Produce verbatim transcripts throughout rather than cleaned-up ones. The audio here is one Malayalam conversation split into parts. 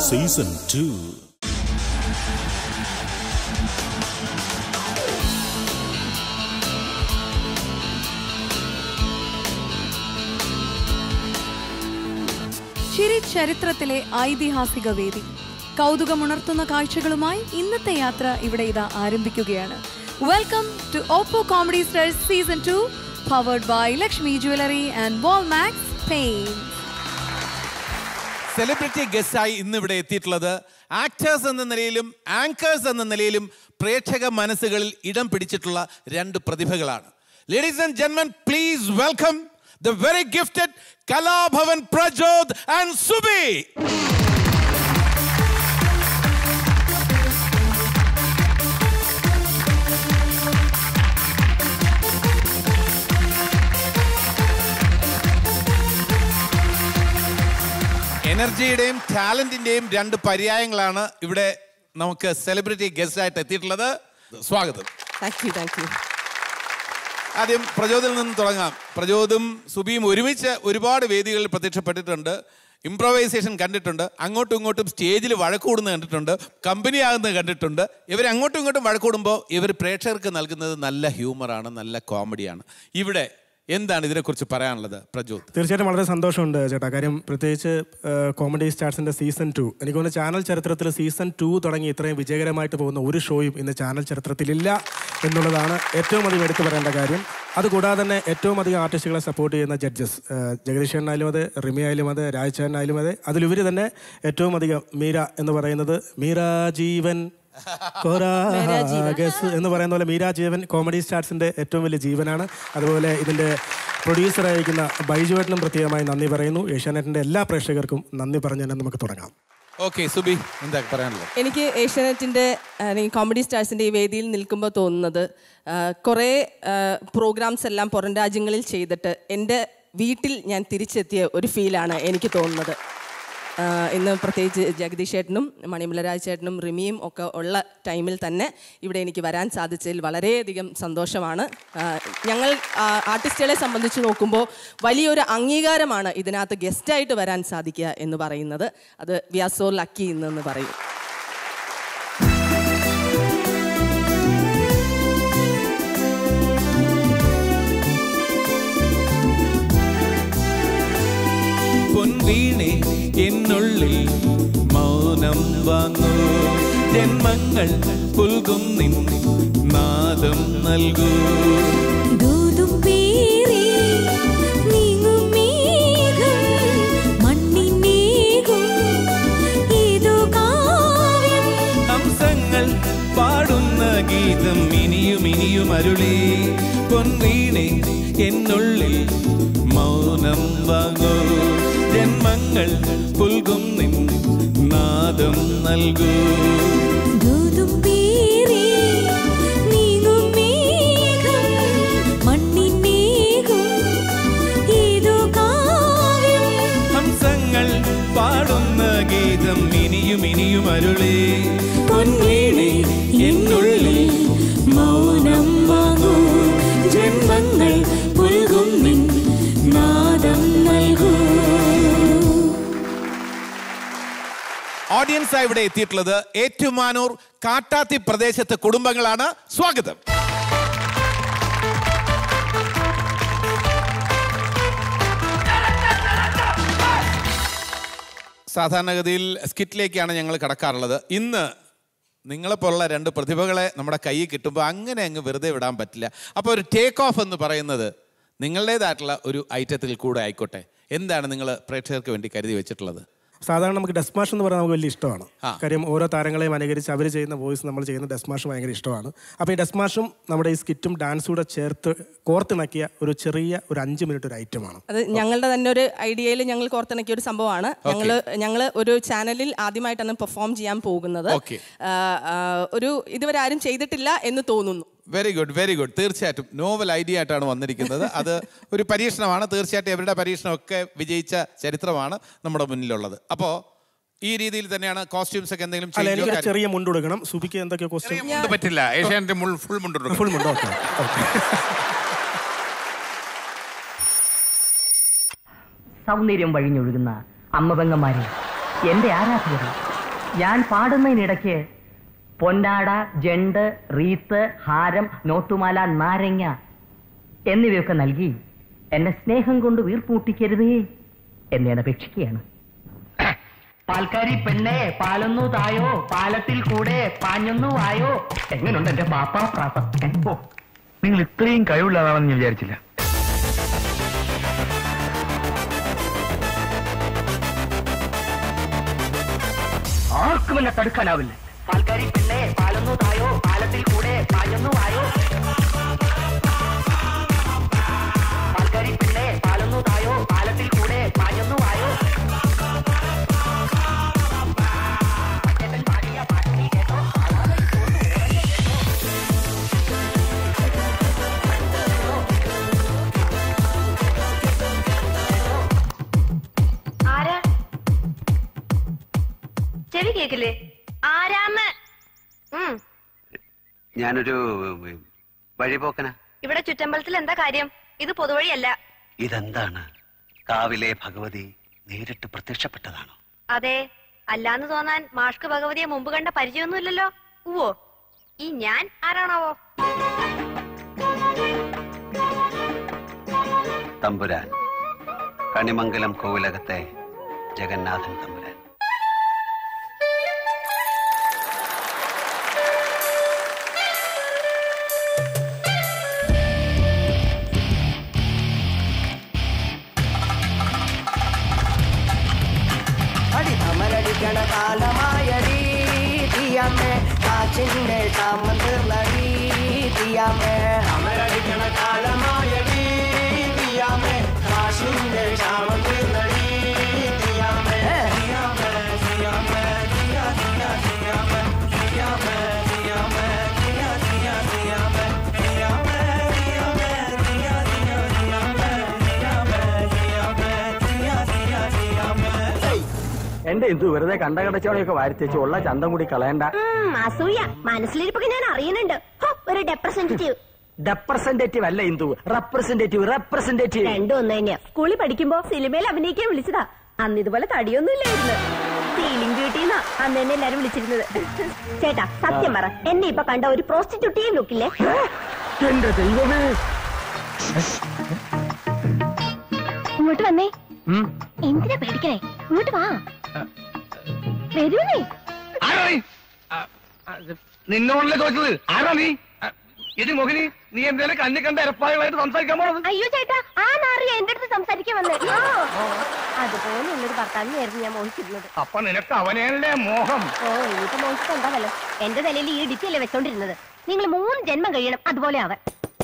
Season two. ചിരി ചരിത്രത്തിലെ ഐതിഹാസിക വേദി. കൗതുകമുണർത്തുന്ന കാഴ്ചകളുമായി ഇന്നത്തെ യാത്ര ഇവിടെ ഇതാ ആരംഭിക്കുകയാണ്. Welcome to Oppo comedy stars season two, powered by Lakshmi jewellery and Volmax paint. Celebrity ഗസ്റ്റായി ഇന്ന് ഇവിടെ എത്തിയിട്ടുള്ളത് ആക്ടേഴ്സ് എന്ന നിലയിലും ആങ്കേഴ്സ് എന്ന നിലയിലും പ്രേക്ഷക മനസ്സുകളിൽ ഇടം പിടിച്ചിട്ടുള്ള രണ്ട് പ്രതിഭകളാണ്. Ladies and gentlemen, please welcome the very gifted Kalabhavan Prajod and Subi. എനർജിയുടെയും ടാലന്റിന്റെയും രണ്ട് പര്യായങ്ങളാണ് ഇവിടെ നമുക്ക് സെലിബ്രിറ്റി ഗസ്റ്റ് ആയിട്ട് എത്തിയിട്ടുള്ളത്. സ്വാഗതം. Thank you thank you. ആദ്യം പ്രചോദിൽ നിന്ന് തുടങ്ങാം. പ്രചോദും സുബിയും ഒരുമിച്ച് ഒരുപാട് വേദികളിൽ പ്രത്യക്ഷപ്പെട്ടിട്ടുണ്ട്, ഇംപ്രവൈസേഷൻ കണ്ടിട്ടുണ്ട്, അങ്ങോട്ടും ഇങ്ങോട്ടും സ്റ്റേജിൽ വഴക്കൂടുന്നത് കണ്ടിട്ടുണ്ട്, കമ്പനി ആകുന്നത് കണ്ടിട്ടുണ്ട്. ഇവർ അങ്ങോട്ടും ഇങ്ങോട്ടും വഴക്കൂടുമ്പോൾ ഇവർ പ്രേക്ഷകർക്ക് നൽകുന്നത് നല്ല ഹ്യൂമറാണ്, നല്ല കോമഡിയാണ്. ഇവിടെ എന്താണ് ഇതിനെക്കുറിച്ച് പറയാനുള്ളത് പ്രജോദ്? തീർച്ചയായിട്ടും വളരെ സന്തോഷമുണ്ട് ചേട്ടാ. കാര്യം പ്രത്യേകിച്ച് കോമഡി സ്റ്റാർസിൻ്റെ സീസൺ ടു, എനിക്ക് തോന്നുന്നു ചാനൽ ചരിത്രത്തിൽ സീസൺ ടു തുടങ്ങി ഇത്രയും വിജയകരമായിട്ട് പോകുന്ന ഒരു ഷോയും ഇന്ന് ചാനൽ ചരിത്രത്തിലില്ല എന്നുള്ളതാണ് ഏറ്റവും അധികം എടുത്തു പറയേണ്ട കാര്യം. അതുകൂടാതെ തന്നെ ഏറ്റവും അധികം ആർട്ടിസ്റ്റുകളെ സപ്പോർട്ട് ചെയ്യുന്ന ജഡ്ജസ്, ജഗദീഷനായാലും അതെ, റിമി ആയാലും അതെ, രാജചാരനായാലും അതെ, അതിലുപരി തന്നെ ഏറ്റവും അധികം മീര എന്ന് പറയുന്നത് മീര ജീവൻ കൊറാഗസ് എന്ന് പറയുന്ന പോലെ മീര ജീവൻ കോമഡി സ്റ്റാർസിൻ്റെ ഏറ്റവും വലിയ ജീവനാണ്. അതുപോലെ ഇതിൻ്റെ പ്രൊഡ്യൂസറായിരിക്കുന്ന ബൈജുവേട്ടനും പ്രത്യേകമായി നന്ദി പറയുന്നു. ഏഷ്യാനെറ്റിൻ്റെ എല്ലാ പ്രേക്ഷകർക്കും നന്ദി പറഞ്ഞു തന്നെ നമുക്ക് തുടങ്ങാം. ഓക്കെ സുബി, എന്താ പറയാനുള്ളത്? എനിക്ക് ഏഷ്യാനെറ്റിൻ്റെ കോമഡി സ്റ്റാർസിൻ്റെ ഈ വേദിയിൽ നിൽക്കുമ്പോൾ തോന്നുന്നത്, കുറേ പ്രോഗ്രാംസ് എല്ലാം പുറം രാജ്യങ്ങളിൽ ചെയ്തിട്ട് എൻ്റെ വീട്ടിൽ ഞാൻ തിരിച്ചെത്തിയ ഒരു ഫീലാണ് എനിക്ക് തോന്നുന്നത്. ഇന്ന് പ്രത്യേകിച്ച് ജഗദീഷ് ചേട്ടനും മണിമലരാജ് ചേട്ടനും റിമിയും ഒക്കെ ഉള്ള ടൈമിൽ തന്നെ ഇവിടെ എനിക്ക് വരാൻ സാധിച്ചതിൽ വളരെയധികം സന്തോഷമാണ്. ഞങ്ങൾ ആർട്ടിസ്റ്റുകളെ സംബന്ധിച്ച് നോക്കുമ്പോൾ വലിയൊരു അംഗീകാരമാണ് ഇതിനകത്ത് ഗസ്റ്റായിട്ട് വരാൻ സാധിക്കുക എന്ന് പറയുന്നത്. അത് വി ആർ സോ ലക്കി എന്ന് പറയും. പൊൻവീണേ എന്നുള്ളിൽ മൗനം വാങ്ങൂ, ജന്മങ്ങൾ പുൽകും നിൻ നാദം നൽകൂ. ഹംസങ്ങൾ പാടുന്ന ഗീതം ഇനിയും ഇനിയും അരുളി. പൊൻവീണേ എന്നുള്ളിൽ മൗനം വാങ്ങൂ, ജന്മങ്ങൾ പുൽകും നിൻ നാദം നൽകൂ. ഹംസങ്ങൾ പാടുന്ന ഗീതം ഇനിയും ഇനിയും അരുളി. പൊൻവീണേ എന്നുള്ളിൽ മൗനം വാങ്ങൂ, ജന്മങ്ങൾ പുൽകും നിൻ നാദം നൽകൂ. ഓഡിയൻസായി ഇവിടെ എത്തിയിട്ടുള്ളത് ഏറ്റുമാനൂർ കാട്ടാത്തി പ്രദേശത്തെ കുടുംബങ്ങളാണ്. സ്വാഗതം. സാധാരണഗതിയിൽ സ്കിറ്റിലേക്കാണ് ഞങ്ങൾ കടക്കാറുള്ളത്. ഇന്ന് നിങ്ങളെപ്പോലുള്ള രണ്ട് പ്രതിഭകളെ നമ്മുടെ കയ്യിൽ കിട്ടുമ്പോൾ അങ്ങനെ അങ്ങ് വെറുതെ വിടാൻ പറ്റില്ല. അപ്പോൾ ഒരു ടേക്ക് ഓഫ് എന്ന് പറയുന്നത് നിങ്ങളുടേതായിട്ടുള്ള ഒരു ഐറ്റത്തിൽ കൂടെ ആയിക്കോട്ടെ. എന്താണ് നിങ്ങൾ പ്രേക്ഷകർക്ക് വേണ്ടി കരുതി വെച്ചിട്ടുള്ളത്? സാധാരണ നമുക്ക് ഡെസ്മാഷ് എന്ന് പറഞ്ഞാൽ നമുക്ക് വലിയ ഇഷ്ടമാണ്. കാര്യം ഓരോ താരങ്ങളെയും അനുകരിച്ച് അവർ ചെയ്യുന്ന വോയിസ് നമ്മൾ ചെയ്യുന്ന ഡെസ്മാഷ് ഭയങ്കര ഇഷ്ടമാണ്. അപ്പോൾ ഈ ഡെസ്മാഷും നമ്മുടെ ഈ സ്കിറ്റും ഡാൻസും കൂടെ ചേർത്ത് കോർത്തിണക്കിയ ഒരു ചെറിയ ഒരു അഞ്ച് മിനിറ്റ് ഒരു ഐറ്റമാണ്. അത് ഞങ്ങളുടെ തന്നെ ഒരു ഐഡിയയിൽ ഞങ്ങൾ കോർത്തിണക്കിയ ഒരു സംഭവമാണ്. ഞങ്ങൾ ഞങ്ങൾ ഒരു ചാനലിൽ ആദ്യമായിട്ടാണ് പെർഫോം ചെയ്യാൻ പോകുന്നത്. ഒരു ഇതുവരെ ആരും ചെയ്തിട്ടില്ല എന്ന് തോന്നുന്നു. Very good very good. തീർച്ചയായിട്ടും നോവൽ ഐഡിയ ആയിട്ടാണ് വന്നിരിക്കുന്നത്. അത് ഒരു പരീക്ഷണമാണ്. തീർച്ചയായിട്ടും ഇവരുടെ പരീക്ഷണമൊക്കെ വിജയിച്ച ചരിത്രമാണ് നമ്മുടെ മുന്നിലുള്ളത്. അപ്പോൾ ഈ രീതിയിൽ തന്നെയാണ് കോസ്റ്റ്യൂംസ് ഒക്കെ എന്തെങ്കിലും ചെറിയ മുണ്ട് കൊടുക്കണം. സുബിക്ക് എന്തൊക്കെ കോസ്റ്റ്യൂം പറ്റില്ല. ഏഷ്യാനെറ്റ് ഫുൾ മുണ്ട് ഫുൾ മുണ്ട് ഓക്കെ. സൗന്ദര്യം വഴിഞ്ഞൊഴുകുന്ന അമ്മപെങ്ങന്മാരെ, എന്റെ ആരാധകരെ, ഞാൻ പാടുന്നതിനിടയ്ക്ക് പൊന്നാട, ജണ്ട്, റീത്ത്, ഹാരം, നോട്ടുമാല, നാരങ്ങ എന്നിവയൊക്കെ നൽകി എന്നെ സ്നേഹം കൊണ്ട് വീർപ്പൂട്ടിക്കരുതേ എന്നെ അപേക്ഷിക്കുകയാണ്. പാൽക്കാരി പെണ്ണെ പാലൊന്നു തായോ, പാലത്തിൽ കൂടെ പാഞ്ഞൊന്നു ആയോ. എങ്ങനെയുണ്ട് എന്റെ പാപ്പാ പ്രാസം? നിങ്ങൾ ഇത്രയും കഴിവുള്ളതാണെന്ന് ഞാൻ വിചാരിച്ചില്ല. ആർക്കും എന്നെ തടുക്കാനാവില്ല. പാൽക്കാരി പെണ്ണെ പാലൊന്നു തായോ, പാലത്തിൽ കൂടെ പാഞ്ഞൊന്നു ആയോ. പാൽക്കാരി പെണ്ണെ പാലൊന്നു തായോ, പാലത്തിൽ കൂടെ പാഞ്ഞൊന്നു ആയോ. ചെവി കേക്കില്ലേ? ആരാന്ന്? ഞാനൊരു വഴിപോക്കന. ഇവിടെ ചുറ്റമ്പലത്തിൽ എന്താ കാര്യം? ഇത് പൊതുവഴിയല്ല. ഇതെന്താണ്? കാവിലെ ഭഗവതി നേരിട്ട് പ്രത്യക്ഷപ്പെട്ടതാണോ? അതെ. അല്ലാന്ന് തോന്നാൻ മാഷ്ക്ക് ഭഗവതിയെ മുമ്പ് കണ്ട പരിചയമൊന്നുമില്ലല്ലോ. ഉവ്വോ, ഈ ഞാൻ ആരാണാവോ? തമ്പുരാൻ, കണിമംഗലം കോവിലകത്തെ ജഗന്നാഥൻ തമ്പുരാൻ. അടിതമലടിക്കണ കാലമായടി തീയമ്മേ, കാച്ചിന്റെ താമന്തിർന്നടി തീയമ്മേ. അമലടിക്കണ കാലമായടി തീയമ്മേ, കാച്ചിന്റെ താമന്തിർന്നടി തീയമ്മേ. തീയമ്മേ തീയമ്മേ തീയ തീയ തീയമ്മേ, തീയമ്മേ തീയമ്മേ തീയ തീയ തീയമ്മേ, തീയമ്മേ തീയമ്മേ തീയ തീയ തീയമ്മേ, തീയമ്മേ തീയമ്മേ തീയ തീയ തീയമ്മേ. എന്റെ എന്തു വെറുതെ കണ്ട കടച്ചോടെയൊക്കെ വാരിത്തേച്ച് ഉള്ള ചന്തം കൂടി കളയണ്ട. അസൂയ മനസ്സിലിരിപ്പൊക്കെ ഞാൻ അറിയുന്നുണ്ട്. ഒരു റെപ്രസെന്റേറ്റീവ്. റെപ്രസെന്റേറ്റീവ് അല്ല ഇന്ദു, റെപ്രസെന്റേറ്റീവ്. റെപ്രസെന്റേറ്റീവ് രണ്ടും ഒന്ന് തന്നെയാ. സ്കൂളിൽ പഠിക്കുമ്പോ സിനിമയിൽ അഭിനയിക്കാൻ വിളിച്ചതാ. അന്ന് ഇതുപോലെ തടിയൊന്നും ഇല്ലായിരുന്നു. ഫീലിംഗ് ബ്യൂട്ടിന്നാ അന്ന് എന്നെ എല്ലാരും വിളിച്ചിരുന്നത്. ചേട്ടാ സത്യം പറ, എന്നെ ഇപ്പൊ കണ്ട ഒരു പ്രോസ്റ്റിറ്റ്യൂട്ടീവ് ലുക്കില്ലേ? എന്റെ ദൈവമേ. ഇങ്ങോട്ട് വന്നേ. എന്തിനാ പേടിക്കണേ? ഇങ്ങോട്ട് വാ. വരൂന്നേ. നിന്നോടല്ലേ ചോദിച്ചത്? ആരാ നീ? ഇത് മോഹിനി, നീ എന്തേലും കണ്ണി കണ്ട എരപ്പാളായിട്ട് സംസാരിക്കാൻ പോണത്? അയ്യോ ചേട്ടാ, ആ നാറിയ എന്റെ അടുത്ത് സംസാരിക്കാൻ വന്നേ. അതുപോലെ ഉള്ളൊരു ഭർത്താവിനെയായിരുന്നു ഞാൻ മോഹിച്ചിരുന്നത്. അപ്പൊ നിനക്ക് അവനല്ലേ മോഹം? ഓ, എനിക്ക് മോഹിച്ചിട്ടുണ്ടാവല്ലോ. എന്റെ തലയിൽ ഈ ഡിറ്റല്ലേ വെച്ചോണ്ടിരുന്നത്. നിങ്ങൾ മൂന്ന് ജന്മം കഴിയണം അതുപോലെ ആവാൻ.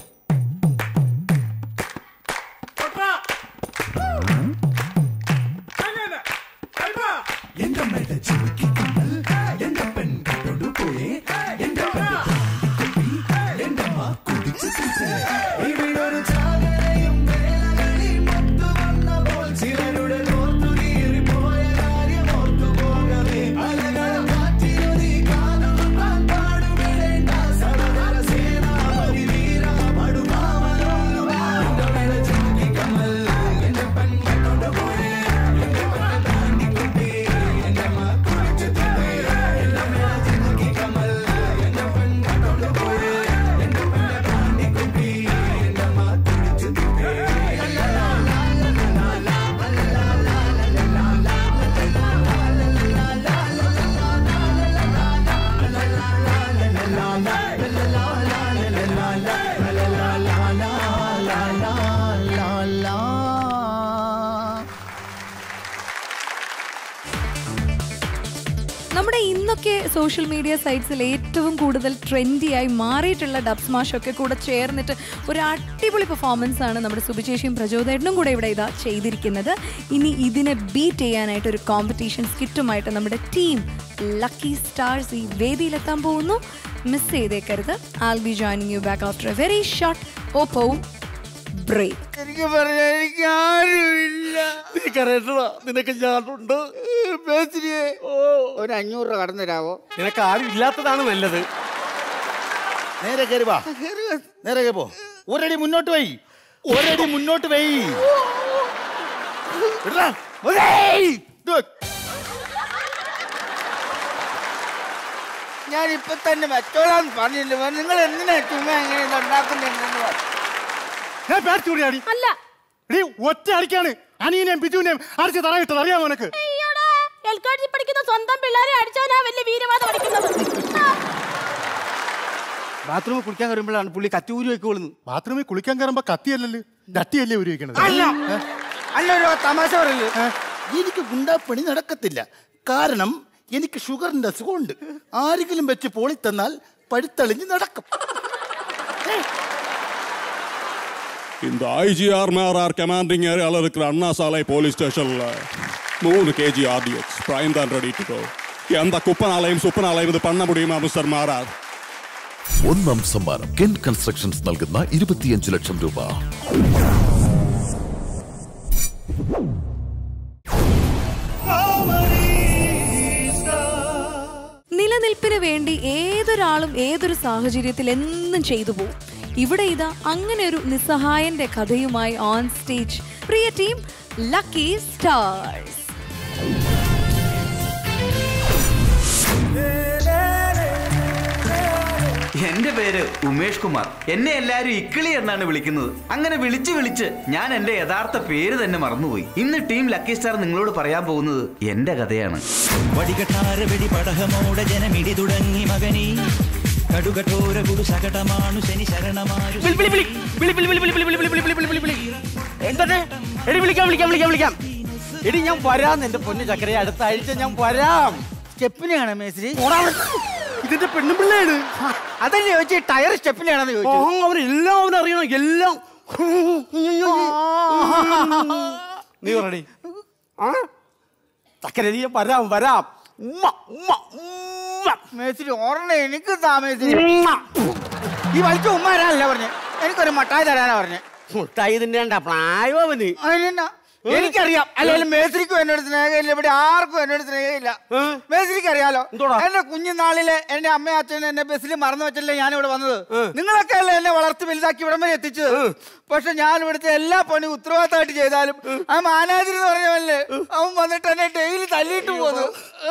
നമ്മുടെ ഇന്നൊക്കെ സോഷ്യൽ മീഡിയ സൈറ്റ്സിൽ ഏറ്റവും കൂടുതൽ ട്രെൻഡിയായി മാറിയിട്ടുള്ള ഡബ് സ്മാഷ് ഒക്കെ കൂടെ ചേർന്നിട്ട് ഒരു അടിപൊളി പെർഫോമൻസ് ആണ് നമ്മുടെ സുബിചേഷിയും പ്രചോദേട്ടനും കൂടെ ഇവിടെ ഇതാ ചെയ്തിരിക്കുന്നത്. ഇനി ഇതിനെ ബീറ്റ് ചെയ്യാനായിട്ട് ഒരു കോമ്പറ്റീഷൻ സ്കിറ്റുമായിട്ട് നമ്മുടെ ടീം ലക്കി സ്റ്റാർസ് ഈ വേദിയിലെത്താൻ പോകുന്നു. മിസ് ചെയ്തേക്കരുത്. I will be joining you back after a very short Oppo break. എനിക്ക് പറയാൻ എനിക്ക് ആരുമില്ല. നീക്കറിയണ്ടടാ, നിനക്ക് ഞാനുണ്ട്. ഓ, ഒരു അഞ്ഞൂറ് രൂപ കടന്നു തരാവോ? നിനക്ക് ആരും ഇല്ലാത്തതാണ് നല്ലത്. നേരെ കയറി വാ, നേരെ കയറി പോ. ഒരടി മുന്നോട്ട് വൈ, ഒരടി മുന്നോട്ട് വൈ. ഞാൻ ഇപ്പൊ തന്നെ വെച്ചോളാന്ന് പറഞ്ഞില്ല. നിങ്ങൾ എന്തിനാ ചുമ്മാ എങ്ങനെ ഉണ്ടാക്കുന്നുണ്ടെന്ന് അല്ല ഒറ്റ അടിക്കാണ് അനിയനെയും ബിജുവിനെയും അടിച്ച് തറയിട്ടത് അറിയാമോ നിനക്ക്? എൽ കെ ജി പഠിക്കുന്ന സ്വന്തം പിള്ളേരെ അടിച്ചവനാ വലിയ വീരവാദം പഠിക്കുന്നത്. ബാത്റൂമിൽ കുളിക്കാൻ കയറുമ്പോഴാണ് പുള്ളി കത്തി ഊരി വെക്കോളുന്നു. ബാത്റൂമിൽ കുളിക്കാൻ കയറുമ്പോ കത്തിയല്ലല്ലോ ഡട്ടിയല്ലേ ഊരി വെക്കണത്. അല്ല ഒരു തമാശ പറയല്ലേ, എനിക്ക് ഗുണ്ടാപ്പണി നടക്കത്തില്ല. കാരണം എനിക്ക് ഷുഗറിന്റെ അസുഖമുണ്ട്. ആരെങ്കിലും വെച്ച് പോളി തന്നാൽ പഴുത്തളിഞ്ഞ് നടക്കും. இந்த ஐஜிஆர் கமாண்டிங் ஏரியாவில் இருக்கிற அண்ணா சாலை போலீஸ் ஸ்டேஷன்ல மூணு கேஜி ஆர்டிஎக்ஸ் பிரைம் தான் ரெடி டு கோ. எந்த குப்பனாலையும் சுப்பனாலையும் இது பண்ண முடியுமா மிஸ்டர் மாரார்? ഒന്നാം സമ്മാനം കെൻ കൺസ്ട്രക്ഷൻസ് നൽകുന്ന ഇരുപത്തിയഞ്ച് ലക്ഷം രൂപ. നിലനിൽപ്പിന് വേണ്ടി ഏതൊരാളും ഏതൊരു സാഹചര്യത്തിൽ എന്നും ചെയ്തു പോകും. ഇവിടെ ഇതാ അങ്ങനെ ഒരു നിസ്സഹായന്റെ കഥയുമായി ഓൺ സ്റ്റേജ് പ്രിയ ടീം ലക്കി സ്റ്റാർസ്. എന്റെ പേര് ഉമേഷ് കുമാർ. എന്നെ എല്ലാരും ഇക്കിളി എന്നാണ് വിളിക്കുന്നത്. അങ്ങനെ വിളിച്ച് വിളിച്ച് ഞാൻ എന്റെ യഥാർത്ഥ പേര് തന്നെ മറന്നുപോയി. ഇന്ന് ടീം ലക്കി സ്റ്റാർ നിങ്ങളോട് പറയാൻ പോകുന്നത് എന്റെ കഥയാണ്. വടികട്ടാര വെടി പടഹമോടെ ജനമിടി തുടങ്ങി മകനീ കടുകട്ടോര കുടു സകടമാണു ശനി ശരണമാരു. എന്താണ് എടി വിളിക്കാം വിളിക്കാം വിളിക്കാം വിളിക്കാം എടി ഞാൻ വരാം. എന്റെ പൊന്നു ചക്കരയെ അടുത്ത ആഴ്ച ഞാൻ വരാം. സ്റ്റെപ്പിനെയാണ് മേസ്ത്രി? ഇതിന്റെ പെണ്ണുപിള്ളയാണ്. അതല്ലേ ചോദിച്ചു ടയർ സ്റ്റെപ്പിനെയാണെന്ന് ചോദിച്ചു. അവരെല്ലാം അവനറിയണം എല്ലാം. നീ പറയടി ചക്കര നീ വരാം വരാം. മേസ്ത്രി ഓർമ്മ എനിക്ക് താ മേസ്ത്രി. ഈ വലിച്ച ഉമ്മ തരാനല്ല പറഞ്ഞേ, എനിക്കൊരു മട്ടായി തരാനാ പറഞ്ഞേ. മുട്ടായി തിന്നേണ്ട പ്രായമവന്. അതിനെന്നാ എനിക്കറിയാം. അല്ലെങ്കിൽ മേസ്ത്രിക്കും എന്നോട് സ്നേഹമില്ല, ഇവിടെ ആർക്കും എന്നോട് സ്നേഹമില്ല. മേസ്ത്രിക്ക് അറിയാലോ എന്റെ കുഞ്ഞുനാളിലെ എന്റെ അമ്മയും അച്ഛനും എന്നെ ബസ്സിൽ മറന്നു വെച്ചല്ലേ ഞാനിവിടെ വന്നത്. നിങ്ങളൊക്കെ അല്ലേ എന്നെ വളർത്തി വലുതാക്കി ഇവിടം വരെ എത്തിച്ചത്. പക്ഷെ ഞാൻ ഇവിടുത്തെ എല്ലാ പണിയും ഉത്തരവാദിത്തമായിട്ട് ചെയ്താലും ആ മാനേജർ എന്ന് പറഞ്ഞവല്ലേ അവൻ വന്നിട്ട് എന്നെ ഡെയിലി തല്ലിയിട്ട് പോകുന്നു.